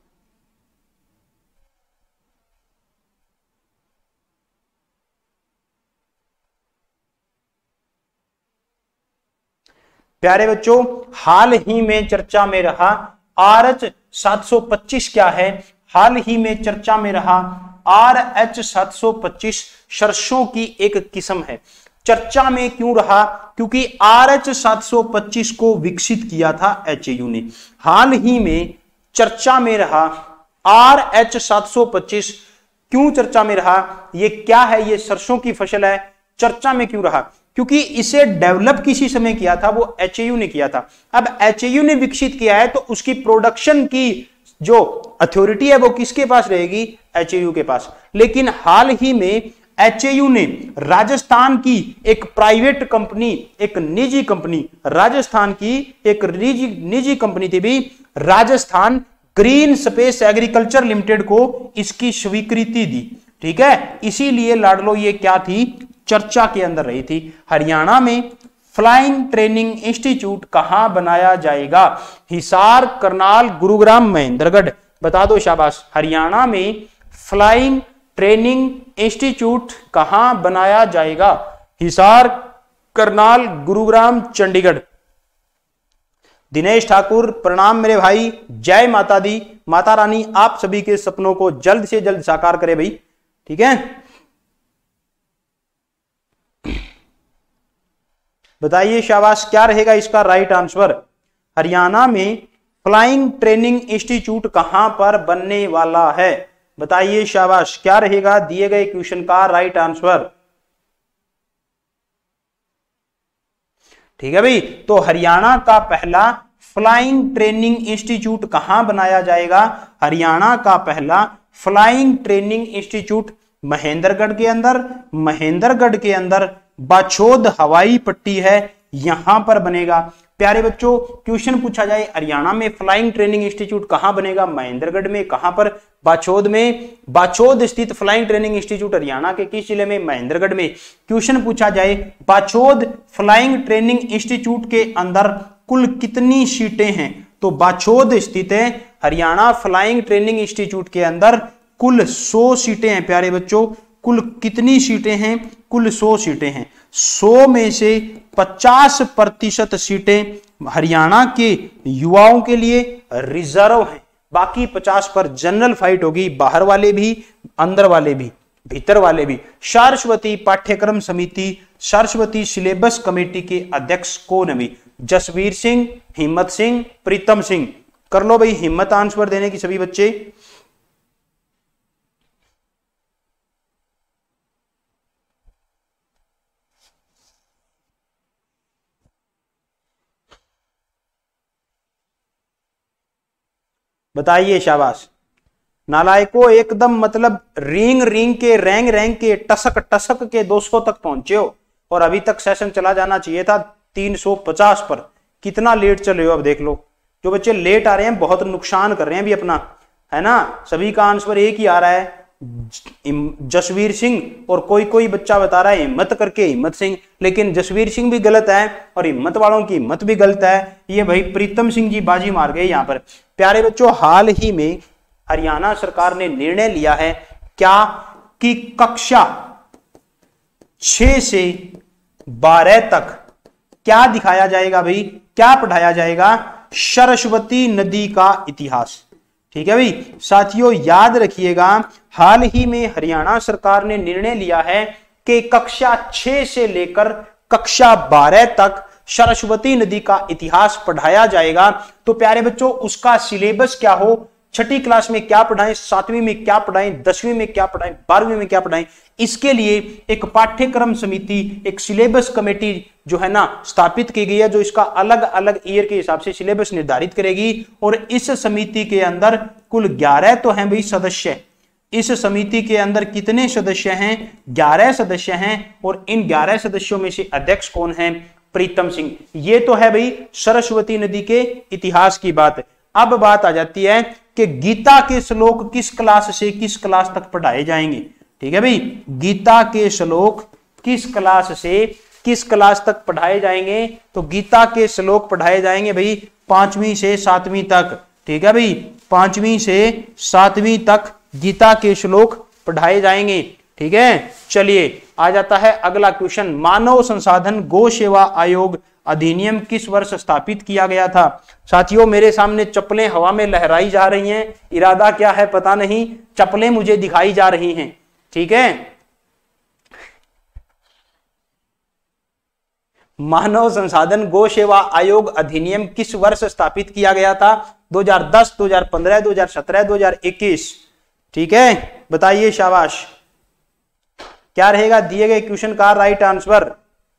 प्यारे बच्चों हाल ही में चर्चा में रहा RH 725 क्या है? हाल ही में चर्चा में रहा RH 725 सरसों की एक किस्म है। चर्चा में क्यों रहा? क्योंकि RH 725 को विकसित किया था HAU ने। हाल ही में चर्चा में रहा RH 725 क्यों चर्चा में रहा? ये क्या है? ये सरसों की फसल है। चर्चा में क्यों रहा? क्योंकि इसे डेवलप किसी समय किया था, वो HAU ने किया था। अब HAU ने विकसित किया है तो उसकी प्रोडक्शन की जो अथॉरिटी है वो किसके पास रहेगी? HAU के पास। लेकिन हाल ही में HAU ने राजस्थान की एक प्राइवेट कंपनी, एक निजी कंपनी, राजस्थान की एक निजी कंपनी थी भी, Rajasthan green space agriculture limited को इसकी स्वीकृति दी। ठीक है, इसीलिए लाडलो ये क्या थी? चर्चा के अंदर रही थी। हरियाणा में फ्लाइंग ट्रेनिंग इंस्टीट्यूट कहां बनाया जाएगा? हिसार, करनाल, गुरुग्राम, महेंद्रगढ़। बता दो, शाबाश। हरियाणा में फ्लाइंग ट्रेनिंग इंस्टीट्यूट कहां बनाया जाएगा? हिसार, करनाल, गुरुग्राम, चंडीगढ़। दिनेश ठाकुर प्रणाम मेरे भाई, जय माता दी। माता रानी आप सभी के सपनों को जल्द से जल्द साकार करे भाई। ठीक है, बताइए शाबाश, क्या रहेगा इसका राइट आंसर? हरियाणा में फ्लाइंग ट्रेनिंग इंस्टीट्यूट कहां पर बनने वाला है? बताइए शाबाश, क्या रहेगा दिए गए क्वेश्चन का राइट आंसर? ठीक है भाई, तो हरियाणा का पहला फ्लाइंग ट्रेनिंग इंस्टीट्यूट कहां बनाया जाएगा? हरियाणा का पहला फ्लाइंग ट्रेनिंग इंस्टीट्यूट महेंद्रगढ़ के अंदर, महेंद्रगढ़ के अंदर बाछोद हवाई पट्टी है, यहां पर बनेगा। प्यारे बच्चों क्वेश्चन पूछा जाए हरियाणा में फ्लाइंग ट्रेनिंग इंस्टीट्यूट कहां बनेगा? महेंद्रगढ़ में। कहां पर? बाछोद में। बाछोद स्थित फ्लाइंग ट्रेनिंग इंस्टीट्यूट हरियाणा के किस जिले में? महेंद्रगढ़ में। क्वेश्चन पूछा जाए बाछोद फ्लाइंग ट्रेनिंग इंस्टीट्यूट के अंदर कुल कितनी सीटें हैं? तो बाछोद स्थित है हरियाणा फ्लाइंग ट्रेनिंग इंस्टीट्यूट के अंदर कुल 100 सीटें हैं। प्यारे बच्चों कुल कितनी सीटें हैं? कुल 100 सीटें हैं। 100 में से 50% सीटें हरियाणा के युवाओं के लिए रिजर्व हैं, बाकी 50 पर जनरल फाइट होगी, बाहर वाले भी, अंदर वाले भी, भीतर वाले भी। सरस्वती पाठ्यक्रम समिति, सरस्वती सिलेबस कमेटी के अध्यक्ष कौन है? जसवीर सिंह, हिम्मत सिंह, प्रीतम सिंह। कर लो भाई हिम्मत आंसर देने की सभी बच्चे। बताइए शाबाश। नालायको एकदम मतलब रिंग रिंग के रैंग रैंग के टसक टसक के 200 तक पहुंचे हो, और अभी तक सेशन चला जाना चाहिए था 350 पर। कितना लेट चल रहे हो अब देख लो। जो बच्चे लेट आ रहे हैं बहुत नुकसान कर रहे हैं अभी अपना, है ना। सभी का आंसर एक ही आ रहा है, जसवीर सिंह, और कोई कोई बच्चा बता रहा है हिम्मत करके हिम्मत सिंह, लेकिन जसवीर सिंह भी गलत है और हिम्मत वालों की हिम्मत भी गलत है। ये भाई प्रीतम सिंह जी बाजी मार गए यहाँ पर। प्यारे बच्चों हाल ही में हरियाणा सरकार ने निर्णय लिया है क्या कि कक्षा 6 से 12 तक क्या दिखाया जाएगा भाई? क्या पढ़ाया जाएगा? सरस्वती नदी का इतिहास। ठीक है भाई साथियों, याद रखिएगा हाल ही में हरियाणा सरकार ने निर्णय लिया है कि कक्षा 6 से लेकर कक्षा 12 तक सरस्वती नदी का इतिहास पढ़ाया जाएगा। तो प्यारे बच्चों उसका सिलेबस क्या हो, छठी क्लास में क्या पढ़ाएं, 7वीं में क्या पढ़ाएं, 10वीं में क्या पढ़ाएं, 12वीं में क्या पढ़ाएं, इसके लिए एक पाठ्यक्रम समिति, एक सिलेबस कमेटी जो है ना स्थापित की गई है, जो इसका अलग अलग ईयर के हिसाब से सिलेबस निर्धारित करेगी। और इस समिति के अंदर कुल 11 तो हैं भाई सदस्य। इस समिति के अंदर कितने सदस्य हैं? 11 सदस्य हैं। और इन 11 सदस्यों में से अध्यक्ष कौन है? प्रीतम सिंह। ये तो है भाई सरस्वती नदी के इतिहास की बात। अब बात आ जाती है कि गीता के श्लोक किस क्लास से किस क्लास तक पढ़ाए जाएंगे। ठीक है भाई, गीता के श्लोक किस क्लास से किस क्लास तक पढ़ाए जाएंगे? तो गीता के श्लोक पढ़ाए जाएंगे भाई 5वीं से 7वीं तक। ठीक है भाई, 5वीं से 7वीं तक गीता के श्लोक पढ़ाए जाएंगे। ठीक है, चलिए आ जाता है अगला क्वेश्चन। मानव संसाधन गौ सेवा आयोग अधिनियम किस वर्ष स्थापित किया गया था? साथियों मेरे सामने चप्पलें हवा में लहराई जा रही हैं, इरादा क्या है पता नहीं, चप्पलें मुझे दिखाई जा रही हैं। ठीक है, मानव संसाधन गौ सेवा आयोग अधिनियम किस वर्ष स्थापित किया गया था? 2010, 2015, 2017, 2021। ठीक है, बताइए शाबाश, क्या रहेगा दिए गए क्वेश्चन का राइट आंसर?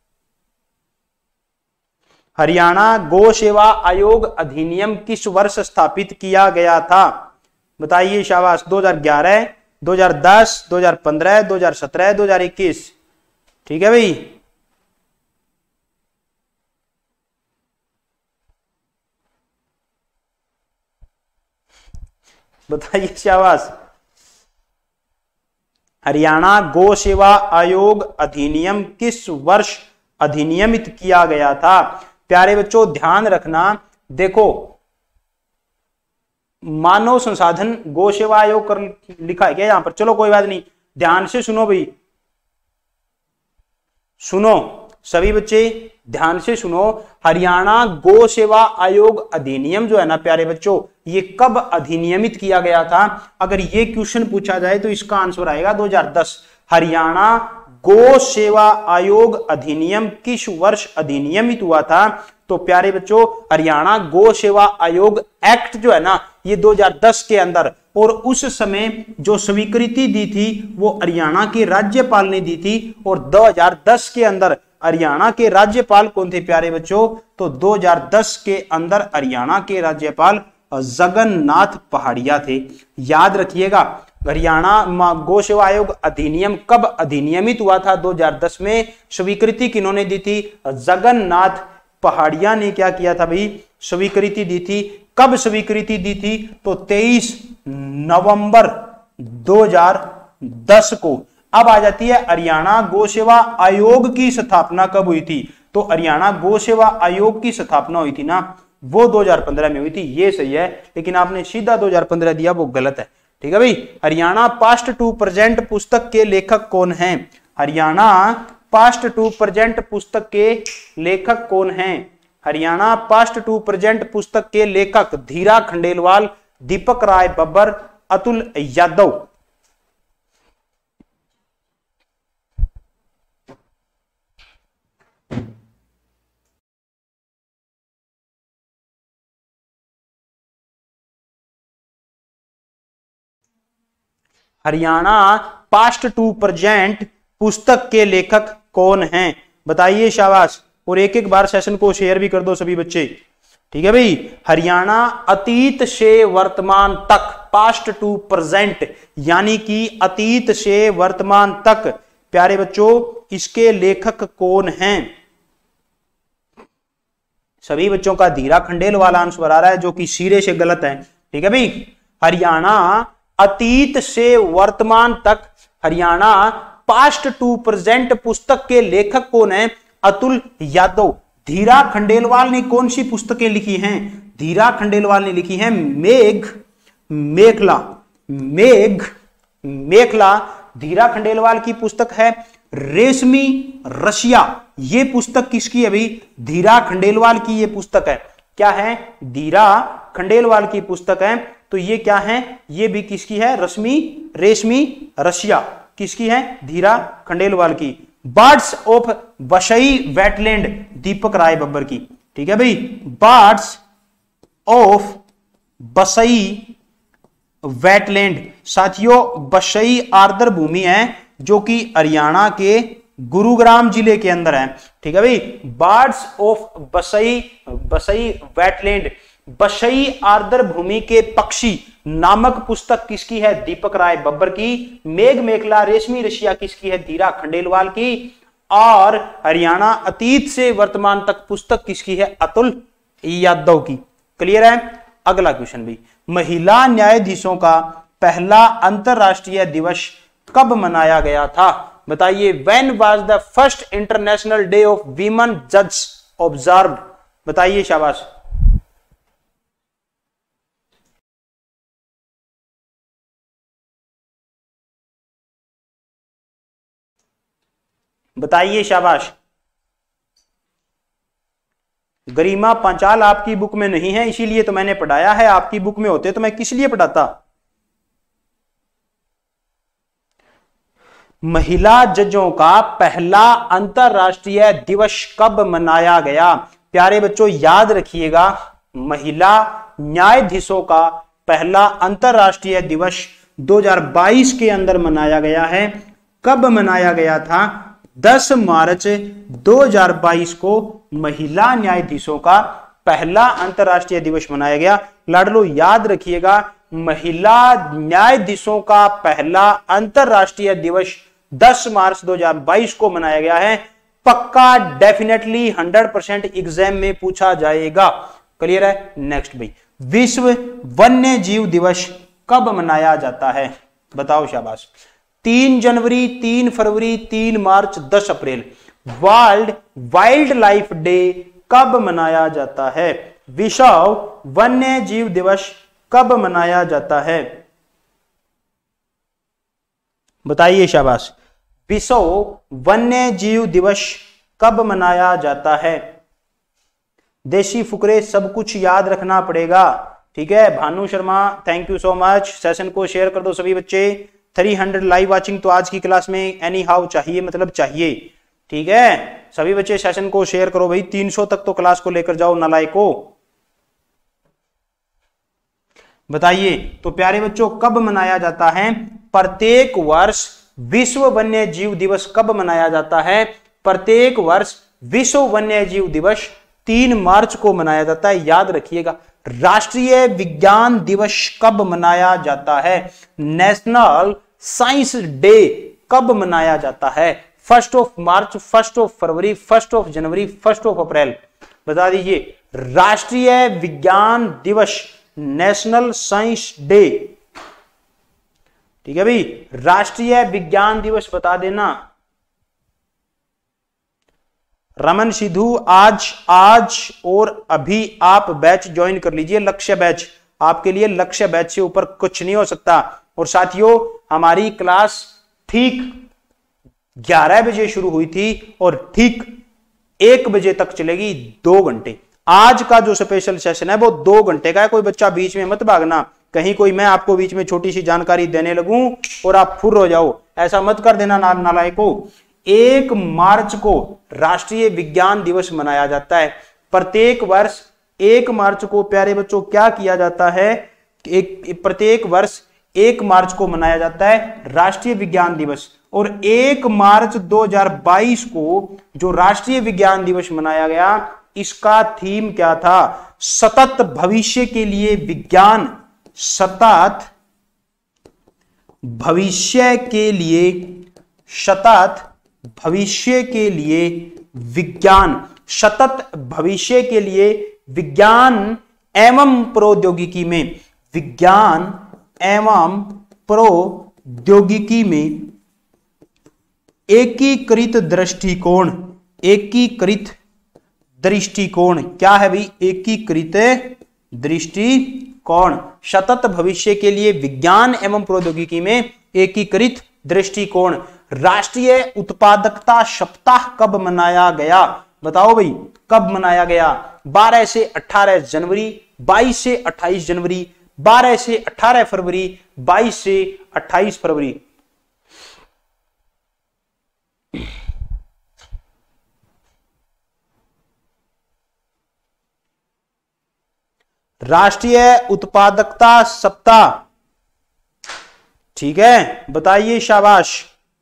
हरियाणा गौ सेवा आयोग अधिनियम किस वर्ष स्थापित किया गया था? बताइए शाबाश। 2011, 2010, 2015, 2017, 2021। ठीक है भाई, बताइए शाबाश। हरियाणा गौ सेवा आयोग अधिनियम किस वर्ष अधिनियमित किया गया था? प्यारे बच्चों ध्यान रखना, देखो मानव संसाधन गौ सेवा आयोग कर लिखा है क्या यहां पर? चलो कोई बात नहीं, ध्यान से सुनो भाई, सुनो सभी बच्चे ध्यान से सुनो। हरियाणा गौ सेवा आयोग अधिनियम जो है ना प्यारे बच्चों, ये कब अधिनियमित किया गया था? अगर ये क्वेश्चन पूछा जाए तो इसका आंसर आएगा 2010। हरियाणा गौ सेवा आयोग अधिनियम किस वर्ष अधिनियमित हुआ था? तो प्यारे बच्चों हरियाणा गौ सेवा आयोग एक्ट जो है ना ये 2010 के अंदर, और उस समय जो स्वीकृति दी थी वो हरियाणा के राज्यपाल ने दी थी। और 2010 के अंदर हरियाणा के राज्यपाल कौन थे प्यारे बच्चों? तो 2010 के अंदर हरियाणा के राज्यपाल जगन्नाथ पहाड़िया थे। याद रखिएगा, हरियाणा गौ सेवा आयोग अधिनियम कब अधिनियमित हुआ था? 2010 में। स्वीकृति किन्होंने दी थी? जगन्नाथ पहाड़िया ने क्या किया था भाई? स्वीकृति दी थी। कब स्वीकृति दी थी? तो 23 नवंबर 2010 को। अब आ जाती है हरियाणा गौ सेवा आयोग की स्थापना कब हुई थी? तो हरियाणा गौ सेवा आयोग की स्थापना हुई थी ना, वो 2015 में हुई थी। ये सही है, लेकिन आपने सीधा 2015 दिया, वो गलत है। ठीक है भाई। हरियाणा पास्ट टू प्रेजेंट पुस्तक के लेखक कौन हैं? हरियाणा पास्ट टू प्रेजेंट पुस्तक के लेखक कौन हैं? हरियाणा पास्ट टू प्रेजेंट पुस्तक के लेखक Dheera Khandelwal, Deepak Rai Babbar, Atul Yadav. Haryana past to present पुस्तक के लेखक कौन हैं? बताइए शाबाश। और एक एक बार सेशन को शेयर भी कर दो सभी बच्चे। ठीक है भाई। हरियाणा अतीत से वर्तमान तक, पास्ट टू प्रेजेंट यानी कि अतीत से वर्तमान तक, प्यारे बच्चों इसके लेखक कौन हैं? सभी बच्चों का धीरा खंडेलवाल आंसर आ रहा है, जो कि सिरे से गलत है। ठीक है भाई। हरियाणा अतीत से वर्तमान तक, हरियाणा पास्ट टू प्रेजेंट पुस्तक के लेखक कौन है? अतुल यादव। धीरा खंडेलवाल ने कौन सी पुस्तकें लिखी हैं? धीरा खंडेलवाल ने लिखी हैं मेघला। मेघला धीरा खंडेलवाल की पुस्तक है। रेशमी रशिया, ये पुस्तक किसकी है भाई? धीरा खंडेलवाल की ये पुस्तक है। क्या है? धीरा खंडेलवाल की पुस्तक है। तो ये क्या है, ये भी किसकी है, रेशमी रशिया, किसकी है, धीरा खंडेलवाल की। Birds of Basai wetland, Deepak Rai Babbar की। ठीक है भाई, बर्ड्स ऑफ बसई वेटलैंड, साथियों बसई आर्द्र भूमि है जो कि हरियाणा के गुरुग्राम जिले के अंदर है। ठीक है भाई, birds of Basai wetland, Basai आर्द्र भूमि के पक्षी नामक पुस्तक किसकी है, दीपक राय बब्बर की। मेघ मेखला रेशमी रशिया किसकी है, धीरा खंडेलवाल की। और हरियाणा अतीत से वर्तमान तक पुस्तक किसकी है, अतुल यादव की। क्लियर है। अगला क्वेश्चन भी, महिला न्यायाधीशों का पहला अंतरराष्ट्रीय दिवस कब मनाया गया था, बताइए। When was the first international day of women जज ऑब्जर्व्ड, बताइए, शाबाश। बताइए, शाबाश। गरिमा पांचाल आपकी बुक में नहीं है, इसीलिए तो मैंने पढ़ाया है, आपकी बुक में होते तो मैं किस लिए पढ़ाता। महिला जजों का पहला अंतरराष्ट्रीय दिवस कब मनाया गया, प्यारे बच्चों याद रखिएगा, महिला न्यायाधीशों का पहला अंतरराष्ट्रीय दिवस 2022 के अंदर मनाया गया है। कब मनाया गया था, 10 मार्च 2022 को महिला न्यायाधीशों का पहला अंतरराष्ट्रीय दिवस मनाया गया। लाडलो याद रखिएगा, महिला न्यायाधीशों का पहला अंतरराष्ट्रीय दिवस 10 मार्च 2022 को मनाया गया है। पक्का, डेफिनेटली 100% एग्जाम में पूछा जाएगा। क्लियर है। नेक्स्ट भाई, विश्व वन्य जीव दिवस कब मनाया जाता है, बताओ, शाबाश। 3 जनवरी, 3 फरवरी, 3 मार्च, 10 अप्रैल। वर्ल्ड वाइल्ड लाइफ डे कब मनाया जाता है, विश्व वन्य जीव दिवस कब मनाया जाता है, बताइए, शाबाश। विश्व वन्य जीव दिवस कब मनाया जाता है। देशी फुकरे, सब कुछ याद रखना पड़ेगा। ठीक है। Bhanu Sharma, thank you so much. Session को शेयर कर दो सभी बच्चे। 300 लाइव वाचिंग तो आज की क्लास में एनी हाउ चाहिए, मतलब चाहिए। ठीक है, सभी बच्चे सेशन को शेयर करो भाई, 300 तक तो क्लास को लेकर जाओ नालायको। बताइए, तो प्यारे बच्चों कब मनाया जाता है, प्रत्येक वर्ष विश्व वन्य जीव दिवस कब मनाया जाता है, प्रत्येक वर्ष विश्व वन्य जीव दिवस 3 मार्च को मनाया जाता है। याद रखिएगा। राष्ट्रीय विज्ञान दिवस कब मनाया जाता है, नेशनल साइंस डे कब मनाया जाता है, 1 मार्च, 1 फरवरी, 1 जनवरी, 1 अप्रैल, बता दीजिए। राष्ट्रीय विज्ञान दिवस, नेशनल साइंस डे। ठीक है भाई, राष्ट्रीय विज्ञान दिवस बता देना। रमन सिद्धू, आज और अभी आप बैच ज्वाइन कर लीजिए, लक्ष्य बैच। आपके लिए लक्ष्य बैच से ऊपर कुछ नहीं हो सकता। और साथियों, हमारी क्लास ठीक 11 बजे शुरू हुई थी और ठीक 1 बजे तक चलेगी, 2 घंटे। आज का जो स्पेशल सेशन है वो 2 घंटे का है। कोई बच्चा बीच में मत भागना, कहीं कोई मैं आपको बीच में छोटी सी जानकारी देने लगूं और आप फुर हो जाओ, ऐसा मत कर देना नालायको। 1 मार्च को राष्ट्रीय विज्ञान दिवस मनाया जाता है। प्रत्येक वर्ष 1 मार्च को प्यारे बच्चों क्या किया जाता है, प्रत्येक वर्ष 1 मार्च को मनाया जाता है राष्ट्रीय विज्ञान दिवस। और 1 मार्च 2022 को जो राष्ट्रीय विज्ञान दिवस मनाया गया, इसका थीम क्या था, सतत भविष्य के लिए विज्ञान, सतत भविष्य के लिए, सतत भविष्य के लिए विज्ञान, सतत भविष्य के लिए विज्ञान एवं प्रौद्योगिकी में, विज्ञान एवं प्रौद्योगिकी में एकीकृत दृष्टिकोण, एकीकृत दृष्टिकोण क्या है भाई, एकीकृत दृष्टिकोण, सतत भविष्य के लिए विज्ञान एवं प्रौद्योगिकी में एकीकृत दृष्टिकोण। राष्ट्रीय उत्पादकता सप्ताह कब मनाया गया, बताओ भाई, कब मनाया गया, 12 से 18 जनवरी, 22 से 28 जनवरी, 12 से 18 फरवरी, 22 से 28 फरवरी। राष्ट्रीय उत्पादकता सप्ताह, ठीक है, बताइए, शाबाश।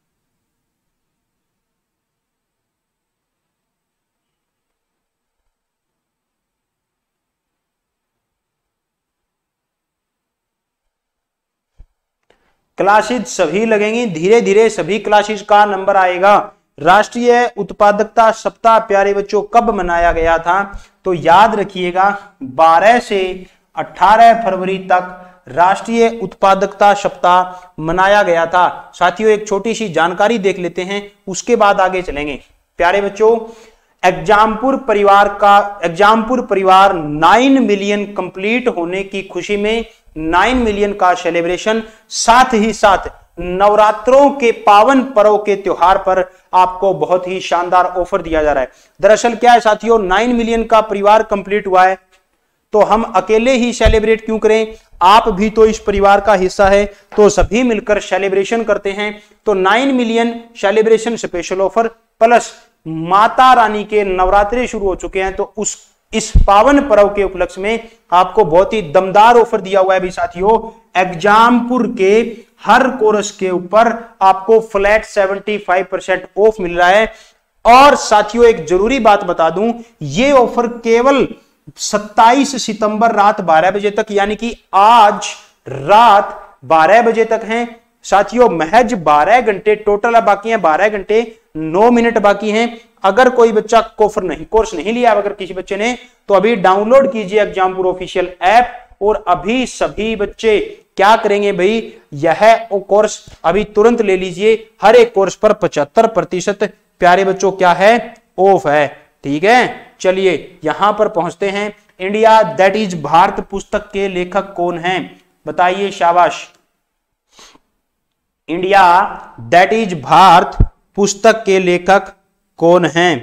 क्लासेज सभी लगेंगी, धीरे धीरे सभी क्लासेज का नंबर आएगा। राष्ट्रीय उत्पादकता सप्ताह प्यारे बच्चों कब मनाया गया था? तो याद रखिएगा 12 से 18 फरवरी तक राष्ट्रीय उत्पादकता सप्ताह मनाया गया था। साथियों एक छोटी सी जानकारी देख लेते हैं, उसके बाद आगे चलेंगे। प्यारे बच्चों, एग्जामपुर परिवार 9 मिलियन कंप्लीट होने की खुशी में 9 मिलियन का सेलिब्रेशन, साथ ही साथ नवरात्रों के पावन पर्व के त्योहार पर आपको बहुत ही शानदार ऑफर दिया जा रहा है। दरअसल क्या है साथियों, 9 मिलियन का परिवार कंप्लीट हुआ है, तो हम अकेले ही सेलिब्रेट क्यों करें? आप भी तो इस परिवार का हिस्सा है, तो सभी मिलकर सेलिब्रेशन करते हैं। तो 9 million celebration special offer plus Mata Rani के नवरात्रे शुरू हो चुके हैं, तो इस पावन पर्व के उपलक्ष्य में आपको बहुत ही दमदार ऑफर दिया हुआ है भी साथियों। एग्जामपुर के हर कोर्स के ऊपर आपको फ्लैट 75% ऑफ मिल रहा है। और साथियों एक जरूरी बात बता दूं, ये ऑफर केवल 27 सितंबर रात 12 बजे तक, यानी कि आज रात 12 बजे तक हैं साथियों। महज 12 घंटे टोटल बाकी हैं, 12 घंटे 9 मिनट बाकी हैं। अगर कोई बच्चा कोर्स नहीं लिया, अगर किसी बच्चे ने, तो अभी डाउनलोड कीजिए एग्जामपुर ऑफिशियल ऐप, और अभी सभी बच्चे क्या करेंगे भाई, यह कोर्स अभी तुरंत ले लीजिए। हर एक कोर्स पर 75% प्यारे बच्चों क्या है, ऑफ है, ठीक है। चलिए यहां पर पहुंचते हैं। इंडिया दैट इज भारत पुस्तक के लेखक कौन हैं? बताइए, शाबाश। इंडिया दैट इज भारत पुस्तक के लेखक कौन हैं?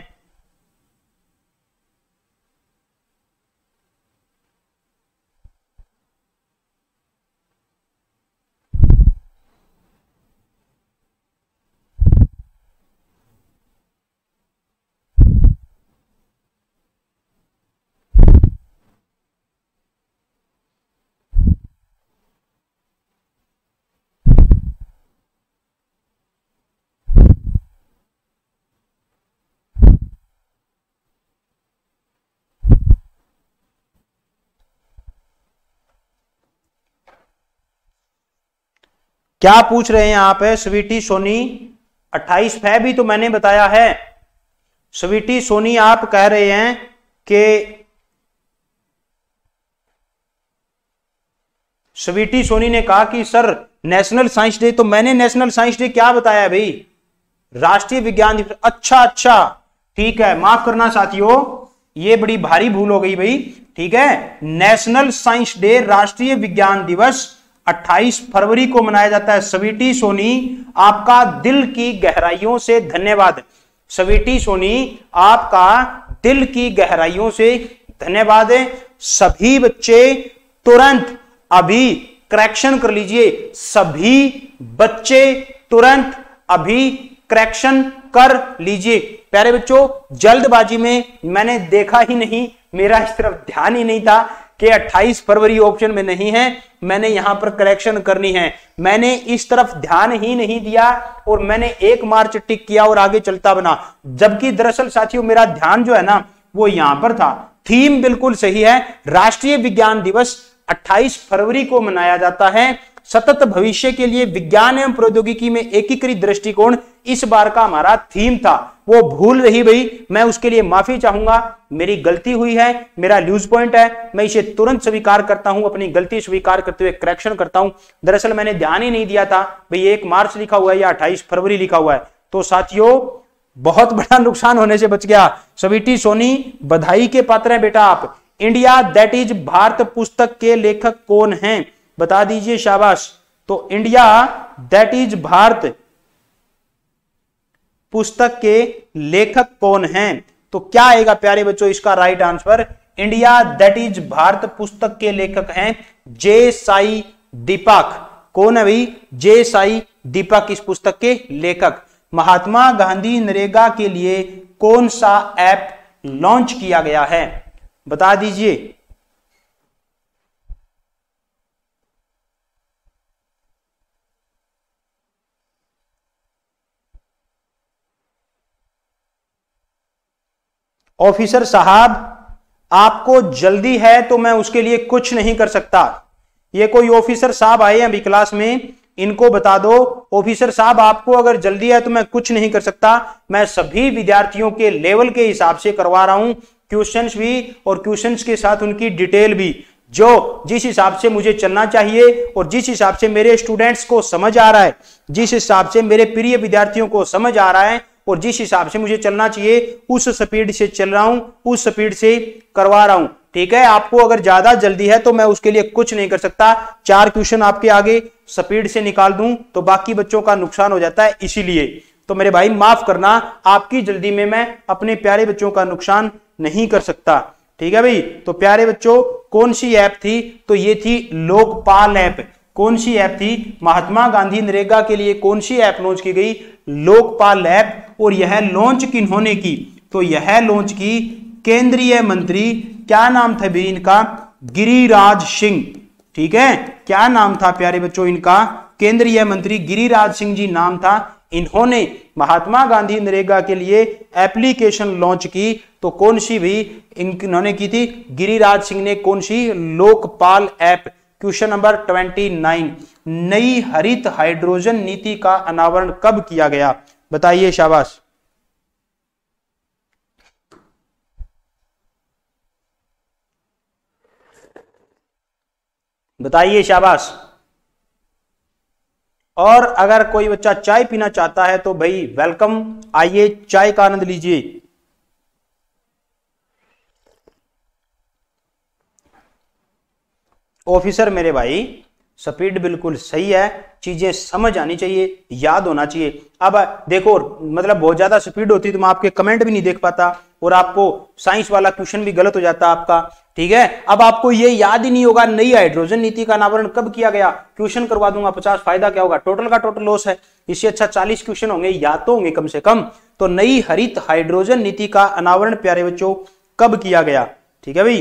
क्या पूछ रहे हैं आप? है स्वीटी सोनी 28 फैब भी तो मैंने बताया है। स्वीटी सोनी आप कह रहे हैं कि स्वीटी सोनी ने कहा कि सर नेशनल साइंस डे, तो मैंने नेशनल साइंस डे क्या बताया भाई? राष्ट्रीय विज्ञान दिवस। अच्छा ठीक है, माफ करना साथियों, ये बड़ी भारी भूल हो गई भाई, ठीक है। नेशनल साइंस डे, राष्ट्रीय विज्ञान दिवस 28 फरवरी को मनाया जाता है। स्वीटी सोनी आपका दिल की गहराइयों से धन्यवाद। स्वीटी सोनी आपका दिल की गहराइयों से धन्यवाद है। सभी बच्चे तुरंत अभी करेक्शन कर लीजिए, सभी बच्चे तुरंत अभी करेक्शन कर लीजिए। प्यारे बच्चों, जल्दबाजी में मैंने देखा ही नहीं, मेरा इस तरफ ध्यान ही नहीं था कि 28 फरवरी ऑप्शन में नहीं है, मैंने यहां पर करेक्शन करनी है, मैंने इस तरफ ध्यान ही नहीं दिया और मैंने 1 मार्च टिक किया और आगे चलता बना। जबकि दरअसल साथियों मेरा ध्यान जो है ना वो यहां पर था। थीम बिल्कुल सही है, राष्ट्रीय विज्ञान दिवस 28 फरवरी को मनाया जाता है। सतत भविष्य के लिए विज्ञान एवं प्रौद्योगिकी में एकीकृत दृष्टिकोण इस बार का हमारा थीम था, वो भूल रही भाई, मैं उसके लिए माफी चाहूंगा, मेरी गलती हुई है, मेरा लूज पॉइंट है, मैं इसे तुरंत स्वीकार करता हूं, अपनी गलती स्वीकार करते हुए करेक्शन करता हूं। दरअसल मैंने ध्यान ही नहीं दिया था भाई 1 मार्च लिखा हुआ है या 28 फरवरी लिखा हुआ है। तो साथियों बहुत बड़ा नुकसान होने से बच गया। स्वीटी सोनी बधाई के पात्र हैं बेटा आप। इंडिया दैट इज भारत पुस्तक के लेखक कौन हैं? बता दीजिए, शाबाश। तो इंडिया दैट इज भारत पुस्तक के लेखक कौन हैं? तो क्या आएगा प्यारे बच्चों इसका right answer? India that is Bharat पुस्तक के लेखक हैं जे साई दीपक। कौन है भाई? जे साई दीपक इस पुस्तक के लेखक। महात्मा गांधी नरेगा के लिए कौन सा ऐप लॉन्च किया गया है? बता दीजिए। ऑफिसर साहब, आपको जल्दी है तो मैं उसके लिए कुछ नहीं कर सकता। ये कोई ऑफिसर साहब आए हैं अभी क्लास में, इनको बता दो ऑफिसर साहब आपको अगर जल्दी है तो मैं कुछ नहीं कर सकता। मैं सभी विद्यार्थियों के लेवल के हिसाब से करवा रहा हूं, क्वेश्चंस भी और क्वेश्चंस के साथ उनकी डिटेल भी, जो जिस हिसाब से मुझे चलना चाहिए और जिस हिसाब से मेरे स्टूडेंट्स को समझ आ रहा है, जिस हिसाब से मेरे प्रिय विद्यार्थियों को समझ आ रहा है और जिस हिसाब से मुझे चलना चाहिए उस स्पीड से चल रहा हूं, उस स्पीड से करवा रहा हूं। ठीक है, आपको अगर ज्यादा जल्दी है तो मैं उसके लिए कुछ नहीं कर सकता। 4 क्वेश्चन आपके आगे स्पीड से निकाल दूं तो बाकी बच्चों का नुकसान हो जाता है, इसीलिए तो मेरे भाई माफ करना, आपकी जल्दी में मैं अपने प्यारे बच्चों का नुकसान नहीं कर सकता। ठीक है भाई, तो प्यारे बच्चों कौन सी ऐप थी? तो ये थी लोकपाल ऐप। कौन सी ऐप थी? महात्मा गांधी नरेगा के लिए कौन सी ऐप लॉन्च की गई? लोकपाल ऐप। और यह लॉन्च किन्होंने की? तो यह लॉन्च की केंद्रीय मंत्री, क्या नाम था भी इनका? गिरिराज सिंह। ठीक है, क्या नाम था प्यारे बच्चों इनका? केंद्रीय मंत्री गिरिराज सिंह जी नाम था। इन्होंने महात्मा गांधी नरेगा के लिए एप्लीकेशन लॉन्च की। तो कौन सी भी इन्होंने की थी? गिरिराज सिंह ने। कौन सी? लोकपाल ऐप। क्वेश्चन नंबर 29, नई हरित हाइड्रोजन नीति का अनावरण कब किया गया? बताइए, शाबाश। बताइए, शाबाश। और अगर कोई बच्चा चाय पीना चाहता है तो भाई वेलकम, आइए चाय का आनंद लीजिए। ऑफिसर मेरे भाई, स्पीड बिल्कुल सही है, चीजें समझ आनी चाहिए, याद होना चाहिए। अब देखो, मतलब बहुत ज्यादा स्पीड होती तो मैं आपके कमेंट भी नहीं देख पाता और आपको साइंस वाला क्वेश्चन भी गलत हो जाता आपका। ठीक है, अब आपको ये याद ही नहीं होगा नई हाइड्रोजन नीति का अनावरण कब किया गया, क्वेश्चन करवा दूंगा 50, फायदा क्या होगा? टोटल का टोटल लॉस है। इससे अच्छा 40 क्वेश्चन होंगे, याद तो होंगे कम से कम। तो नई हरित हाइड्रोजन नीति का अनावरण प्यारे बच्चों कब किया गया? ठीक है भाई,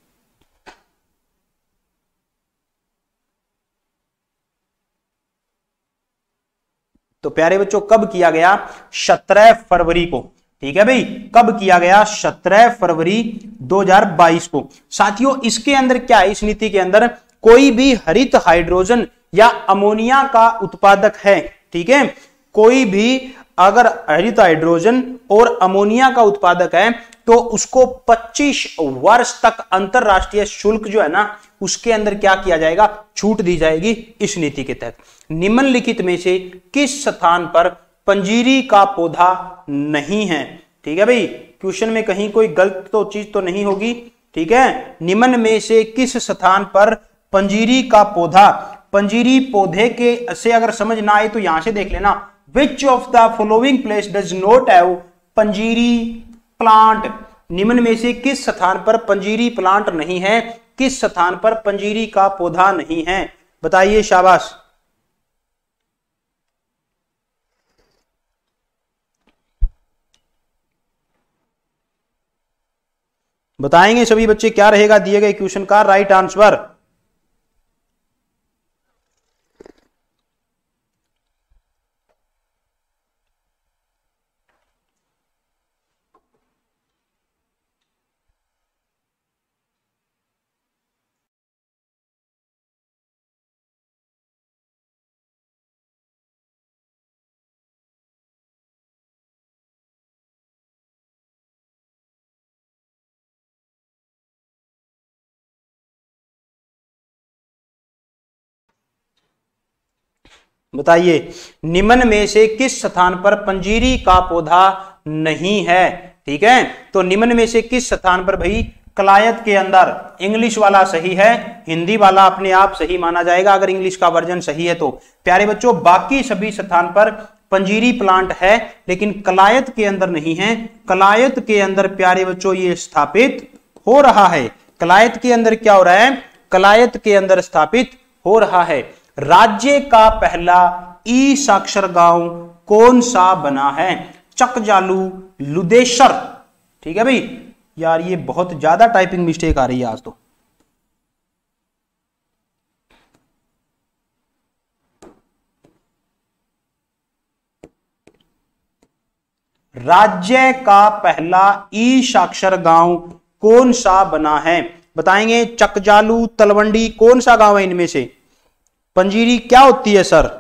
तो प्यारे बच्चों कब किया गया? 17 फरवरी को। ठीक है भाई, कब किया गया? 17 फरवरी 2022 को। साथियों, इसके अंदर क्या है? इस नीति के अंदर कोई भी हरित हाइड्रोजन या अमोनिया का उत्पादक है, ठीक है, कोई भी अगर हरित हाइड्रोजन और अमोनिया का उत्पादक है तो उसको 25 वर्ष तक अंतरराष्ट्रीय शुल्क जो है ना उसके अंदर क्या किया जाएगा? छूट दी जाएगी इस नीति के तहत। निम्नलिखित में से किस स्थान पर पंजीरी का पौधा नहीं है? ठीक है भाई, क्वेश्चन में कहीं कोई गलत तो चीज तो नहीं होगी। ठीक है, निम्न में से किस स्थान पर पंजीरी का पौधा? पंजीरी पौधे के से अगर समझ ना आए तो यहां से देख लेना, which of the following place does not have panjiri plant? निम्न में से किस स्थान पर पंजीरी प्लांट नहीं है? किस स्थान पर पंजीरी का पौधा नहीं है? बताइए, शाबाश। बताएंगे सभी बच्चे क्या रहेगा दिए गए क्वेश्चन का राइट आंसर? बताइए, निम्न में से किस स्थान पर पंजीरी का पौधा नहीं है? ठीक है, तो निम्न में से किस स्थान पर भाई? कलायत के अंदर। इंग्लिश वाला सही है, हिंदी वाला अपने आप सही माना जाएगा अगर इंग्लिश का वर्जन सही है तो। प्यारे बच्चों, बाकी सभी स्थान पर पंजीरी प्लांट है लेकिन कलायत के अंदर नहीं है। कलायत के अंदर प्यारे बच्चों ये स्थापित हो रहा है। कलायत के अंदर क्या हो रहा है? कलायत के अंदर स्थापित हो रहा है। राज्य का पहला ई साक्षर गांव कौन सा बना है? चकजालू, लुदेशर। ठीक है भाई, यार ये बहुत ज्यादा टाइपिंग मिस्टेक आ रही है आज तो। राज्य का पहला ई साक्षर गांव कौन सा बना है? बताएंगे। चकजालू, तलवंडी, कौन सा गांव है इनमें से? पंजीरी क्या होती है सर?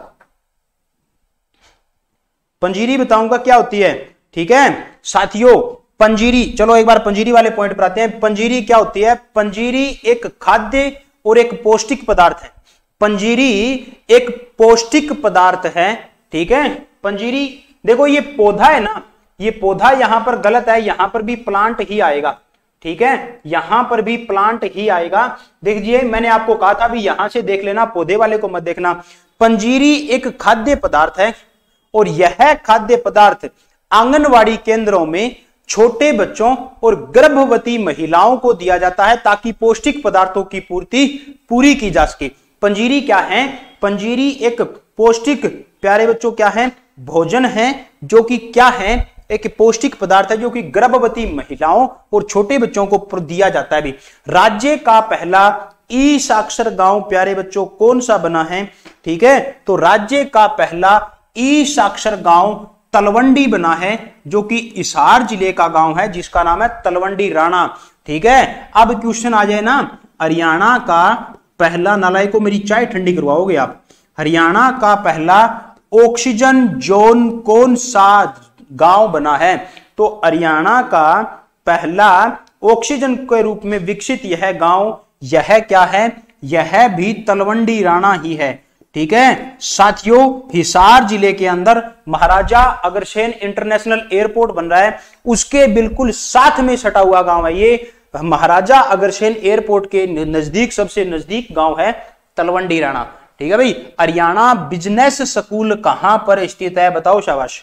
पंजीरी बताऊंगा क्या होती है। ठीक है साथियों, पंजीरी, चलो एक बार पंजीरी वाले पॉइंट पर आते हैं। पंजीरी क्या होती है? पंजीरी एक खाद्य और एक पौष्टिक पदार्थ है। पंजीरी एक पौष्टिक पदार्थ है। ठीक है, पंजीरी देखो ये पौधा है ना, ये पौधा यहां पर गलत है, यहां पर भी प्लांट ही आएगा। ठीक है, यहां पर भी प्लांट ही आएगा। देखिए मैंने आपको कहा था भी यहां से देख लेना, पौधे वाले को मत देखना। पंजीरी एक खाद्य पदार्थ है और यह खाद्य पदार्थ आंगनवाड़ी केंद्रों में छोटे बच्चों और गर्भवती महिलाओं को दिया जाता है ताकि पौष्टिक पदार्थों की पूर्ति पूरी की जा सके। पंजीरी क्या है? पंजीरी एक पौष्टिक, प्यारे बच्चों क्या है? भोजन है, जो कि क्या है? एक पौष्टिक पदार्थ है जो कि गर्भवती महिलाओं और छोटे बच्चों को दिया जाता है भी। राज्य का पहला ई साक्षर गांव प्यारे बच्चों कौन सा बना है? ठीक है, तो राज्य का पहला ई साक्षर गांव तलवंडी बना है, जो कि हिसार जिले का गांव है, जिसका नाम है तलवंडी राणा। ठीक है, अब क्वेश्चन आ जाए ना, हरियाणा का पहला, नालायक को मेरी चाय ठंडी करवाओगे आप, हरियाणा का पहला ऑक्सीजन जोन कौन सा गांव बना है? तो हरियाणा का पहला ऑक्सीजन के रूप में विकसित यह गांव, यह क्या है? यह भी तलवंडी राणा ही है। ठीक है साथियों, हिसार जिले के अंदर महाराजा अग्रसेन इंटरनेशनल एयरपोर्ट बन रहा है, उसके बिल्कुल साथ में सटा हुआ गांव है ये। महाराजा अग्रसेन एयरपोर्ट के नजदीक, सबसे नजदीक गांव है तलवंडी राणा। ठीक है भाई, हरियाणा बिजनेस स्कूल कहां पर स्थित है? बताओ शाबाश।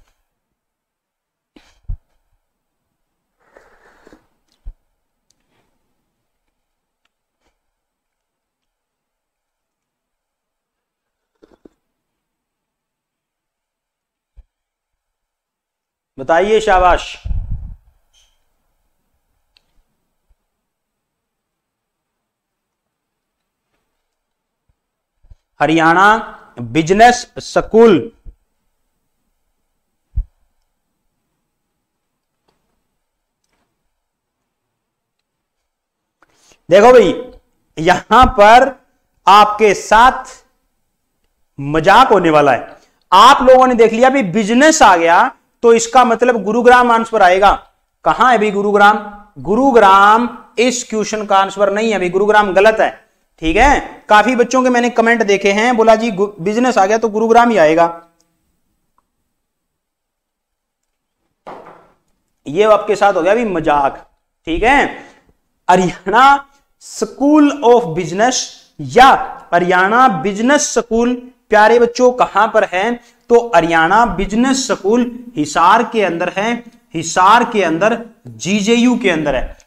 बताइए शाबाश। हरियाणा बिजनेस स्कूल, देखो भाई यहां पर आपके साथ मजाक होने वाला है। आप लोगों ने देख लिया भी बिजनेस आ गया तो इसका मतलब गुरुग्राम आंसर आएगा। कहां है भाई गुरुग्राम? गुरुग्राम इस क्वेश्चन का आंसर नहीं है भाई, गुरुग्राम गलत है। ठीक है, काफी बच्चों के मैंने कमेंट देखे हैं, बोला जी बिजनेस आ गया तो गुरुग्राम ही आएगा। ये आपके साथ हो गया भी मजाक। ठीक है, हरियाणा स्कूल ऑफ बिजनेस या हरियाणा बिजनेस स्कूल प्यारे बच्चों कहां पर है? तो हरियाणा बिजनेस स्कूल हिसार के अंदर है, हिसार के अंदर जीजेयू के अंदर है।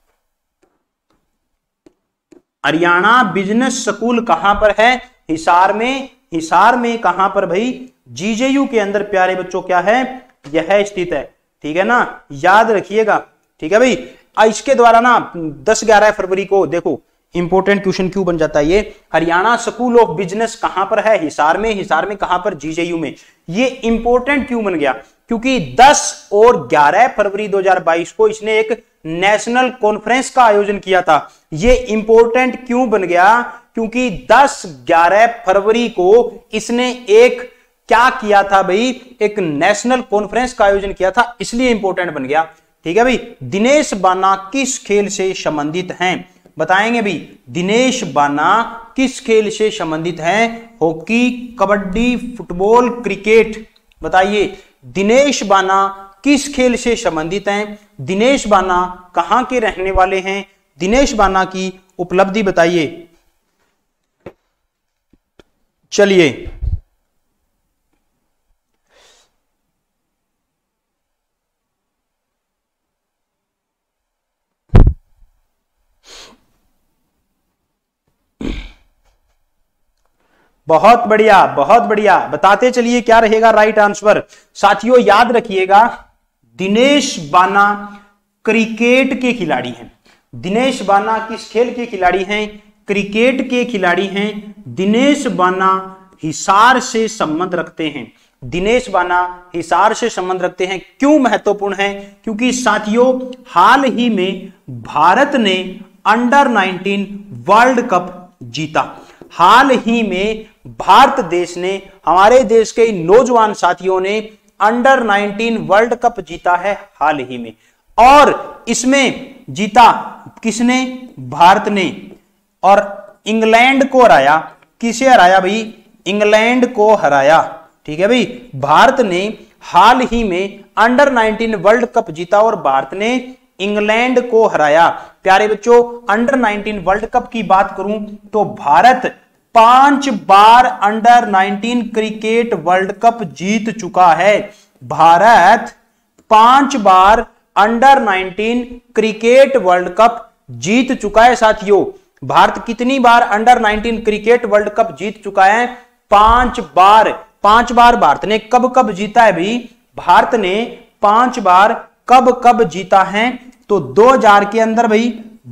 हरियाणा बिजनेस स्कूल कहां पर है? हिसार में। हिसार में कहां पर भाई? जीजेयू के अंदर प्यारे बच्चों क्या है? यह स्थित है। ठीक है ना, याद रखिएगा। ठीक है भाई, इसके द्वारा ना 10-11 फरवरी को देखो इंपॉर्टेंट क्वेश्चन क्यों बन जाता है ये। हरियाणा स्कूल ऑफ बिजनेस कहां पर है? हिसार में। हिसार में कहां पर? जीजेयू में। ये इंपॉर्टेंट क्यों बन गया? क्योंकि 10 और 11 फरवरी 2022 को इसने एक नेशनल कॉन्फ्रेंस का आयोजन किया था। ये इंपॉर्टेंट क्यों बन गया? क्योंकि 10-11 फरवरी को इसने एक क्या किया था भाई? एक नेशनल कॉन्फ्रेंस का आयोजन किया था, इसलिए इंपॉर्टेंट बन गया। ठीक है भाई, दिनेश बाना किस खेल से संबंधित हैं? बताएंगे भाई, दिनेश बाना किस खेल से संबंधित हैं? Hockey, kabaddi, football, cricket. बताइए दिनेश बाना किस खेल से संबंधित हैं? दिनेश बाना कहां के रहने वाले हैं? दिनेश बाना की उपलब्धि बताइए। चलिए बहुत बढ़िया, बहुत बढ़िया। बताते चलिए क्या रहेगा राइट आंसर। साथियों याद रखिएगा, दिनेश बाना क्रिकेट के खिलाड़ी हैं। दिनेश बाना किस खेल के खिलाड़ी हैं? क्रिकेट के खिलाड़ी हैं। दिनेश बाना हिसार से संबंध रखते हैं। दिनेश बाना हिसार से संबंध रखते हैं। क्यों महत्वपूर्ण है? क्योंकि साथियों हाल ही में भारत ने अंडर 19 वर्ल्ड कप जीता। हाल ही में भारत देश ने, हमारे देश के नौजवान साथियों ने अंडर 19 वर्ल्ड कप जीता है हाल ही में। और इसमें जीता किसने? भारत ने। और इंग्लैंड को हराया। किसे हराया भाई? इंग्लैंड को हराया। ठीक है भाई, भारत ने हाल ही में अंडर 19 वर्ल्ड कप जीता और भारत ने इंग्लैंड को हराया। प्यारे बच्चों, अंडर 19 वर्ल्ड कप की बात करूं तो भारत 5 बार अंडर 19 क्रिकेट वर्ल्ड कप जीत चुका है। भारत 5 बार अंडर 19 क्रिकेट वर्ल्ड कप जीत चुका है। साथियों भारत कितनी बार अंडर 19 क्रिकेट वर्ल्ड कप जीत चुका है? 5 बार। 5 बार भारत ने कब कब जीता है भाई? भारत ने 5 बार कब कब जीता है? तो 2000 के अंदर भाई,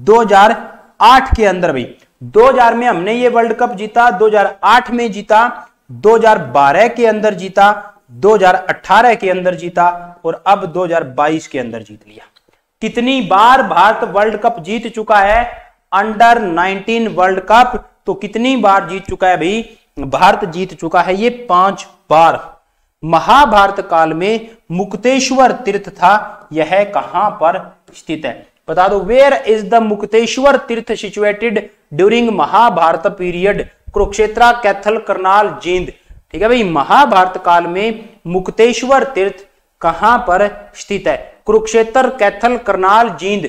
2008 के अंदर भाई, 2000 में हमने ये वर्ल्ड कप जीता, 2008 में जीता, 2012 के अंदर जीता, 2018 के अंदर जीता और अब 2022 के अंदर जीत लिया। कितनी बार भारत वर्ल्ड कप जीत चुका है? अंडर 19 वर्ल्ड कप तो कितनी बार जीत चुका है भाई? भारत जीत चुका है ये 5 बार। महाभारत काल में मुक्तेश्वर तीर्थ था, यह कहां पर स्थित है? बता दो, where is the Mukteshwar Tirth situated during Mahabharat period? Kurukshetra, Kaithal, Karnal, Jind. ठीक है भाई, महाभारत काल में मुक्तेश्वर तीर्थ कहां पर स्थित है? कुरुक्षेत्र, कैथल, करनाल, जींद।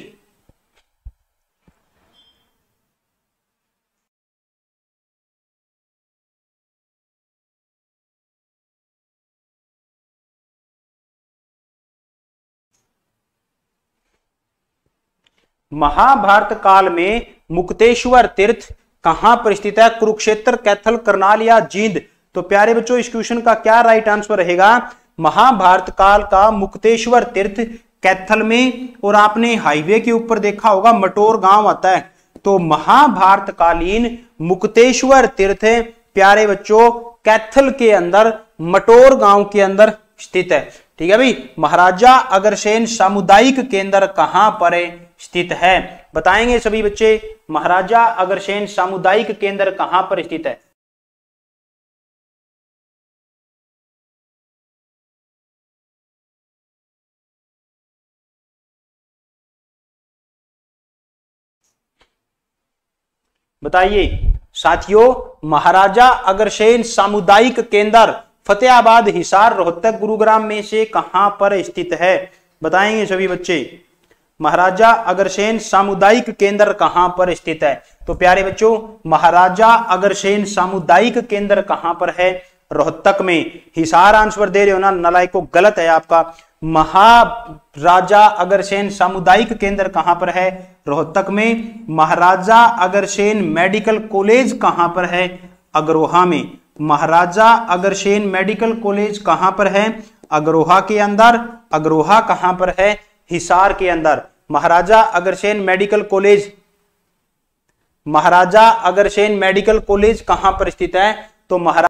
महाभारत काल में मुक्तेश्वर तीर्थ कहां पर स्थित है? कुरुक्षेत्र, कैथल, करनाल या जींद? तो प्यारे बच्चों इस क्वेश्चन का क्या राइट आंसर रहेगा? महाभारत काल का मुक्तेश्वर तीर्थ कैथल में, और आपने हाईवे के ऊपर देखा होगा मटोर गांव आता है, तो महाभारत कालीन मुक्तेश्वर तीर्थ प्यारे बच्चों कैथल के अंदर मटोर गांव के अंदर स्थित है। ठीक है भाई, महाराजा अग्रसेन सामुदायिक केंद्र कहां पर स्थित है? बताएंगे सभी बच्चे, महाराजा अग्रसेन सामुदायिक केंद्र कहां पर स्थित है? बताइए साथियों, महाराजा अग्रसेन सामुदायिक केंद्र फतेहाबाद, हिसार, रोहतक, गुरुग्राम में से कहां पर स्थित है? बताएंगे सभी बच्चे, महाराजा अग्रसेन सामुदायिक केंद्र कहां पर स्थित है? तो प्यारे बच्चों महाराजा अग्रसेन सामुदायिक केंद्र कहां पर है? रोहतक में। हिसार आंसर दे रहे हो ना नालायको, गलत है आपका। महाराजा अग्रसेन सामुदायिक केंद्र कहां पर है? रोहतक में। महाराजा अग्रसेन मेडिकल कॉलेज कहां पर है? अग्रोहा में। महाराजा अग्रसेन मेडिकल कॉलेज कहां पर है? अग्रोहा के अंदर। अग्रोहा कहां पर है? हिसार के अंदर। Maharaja Agrasen medical college, Maharaja Agrasen medical college कहां पर स्थित है? तो महाराजा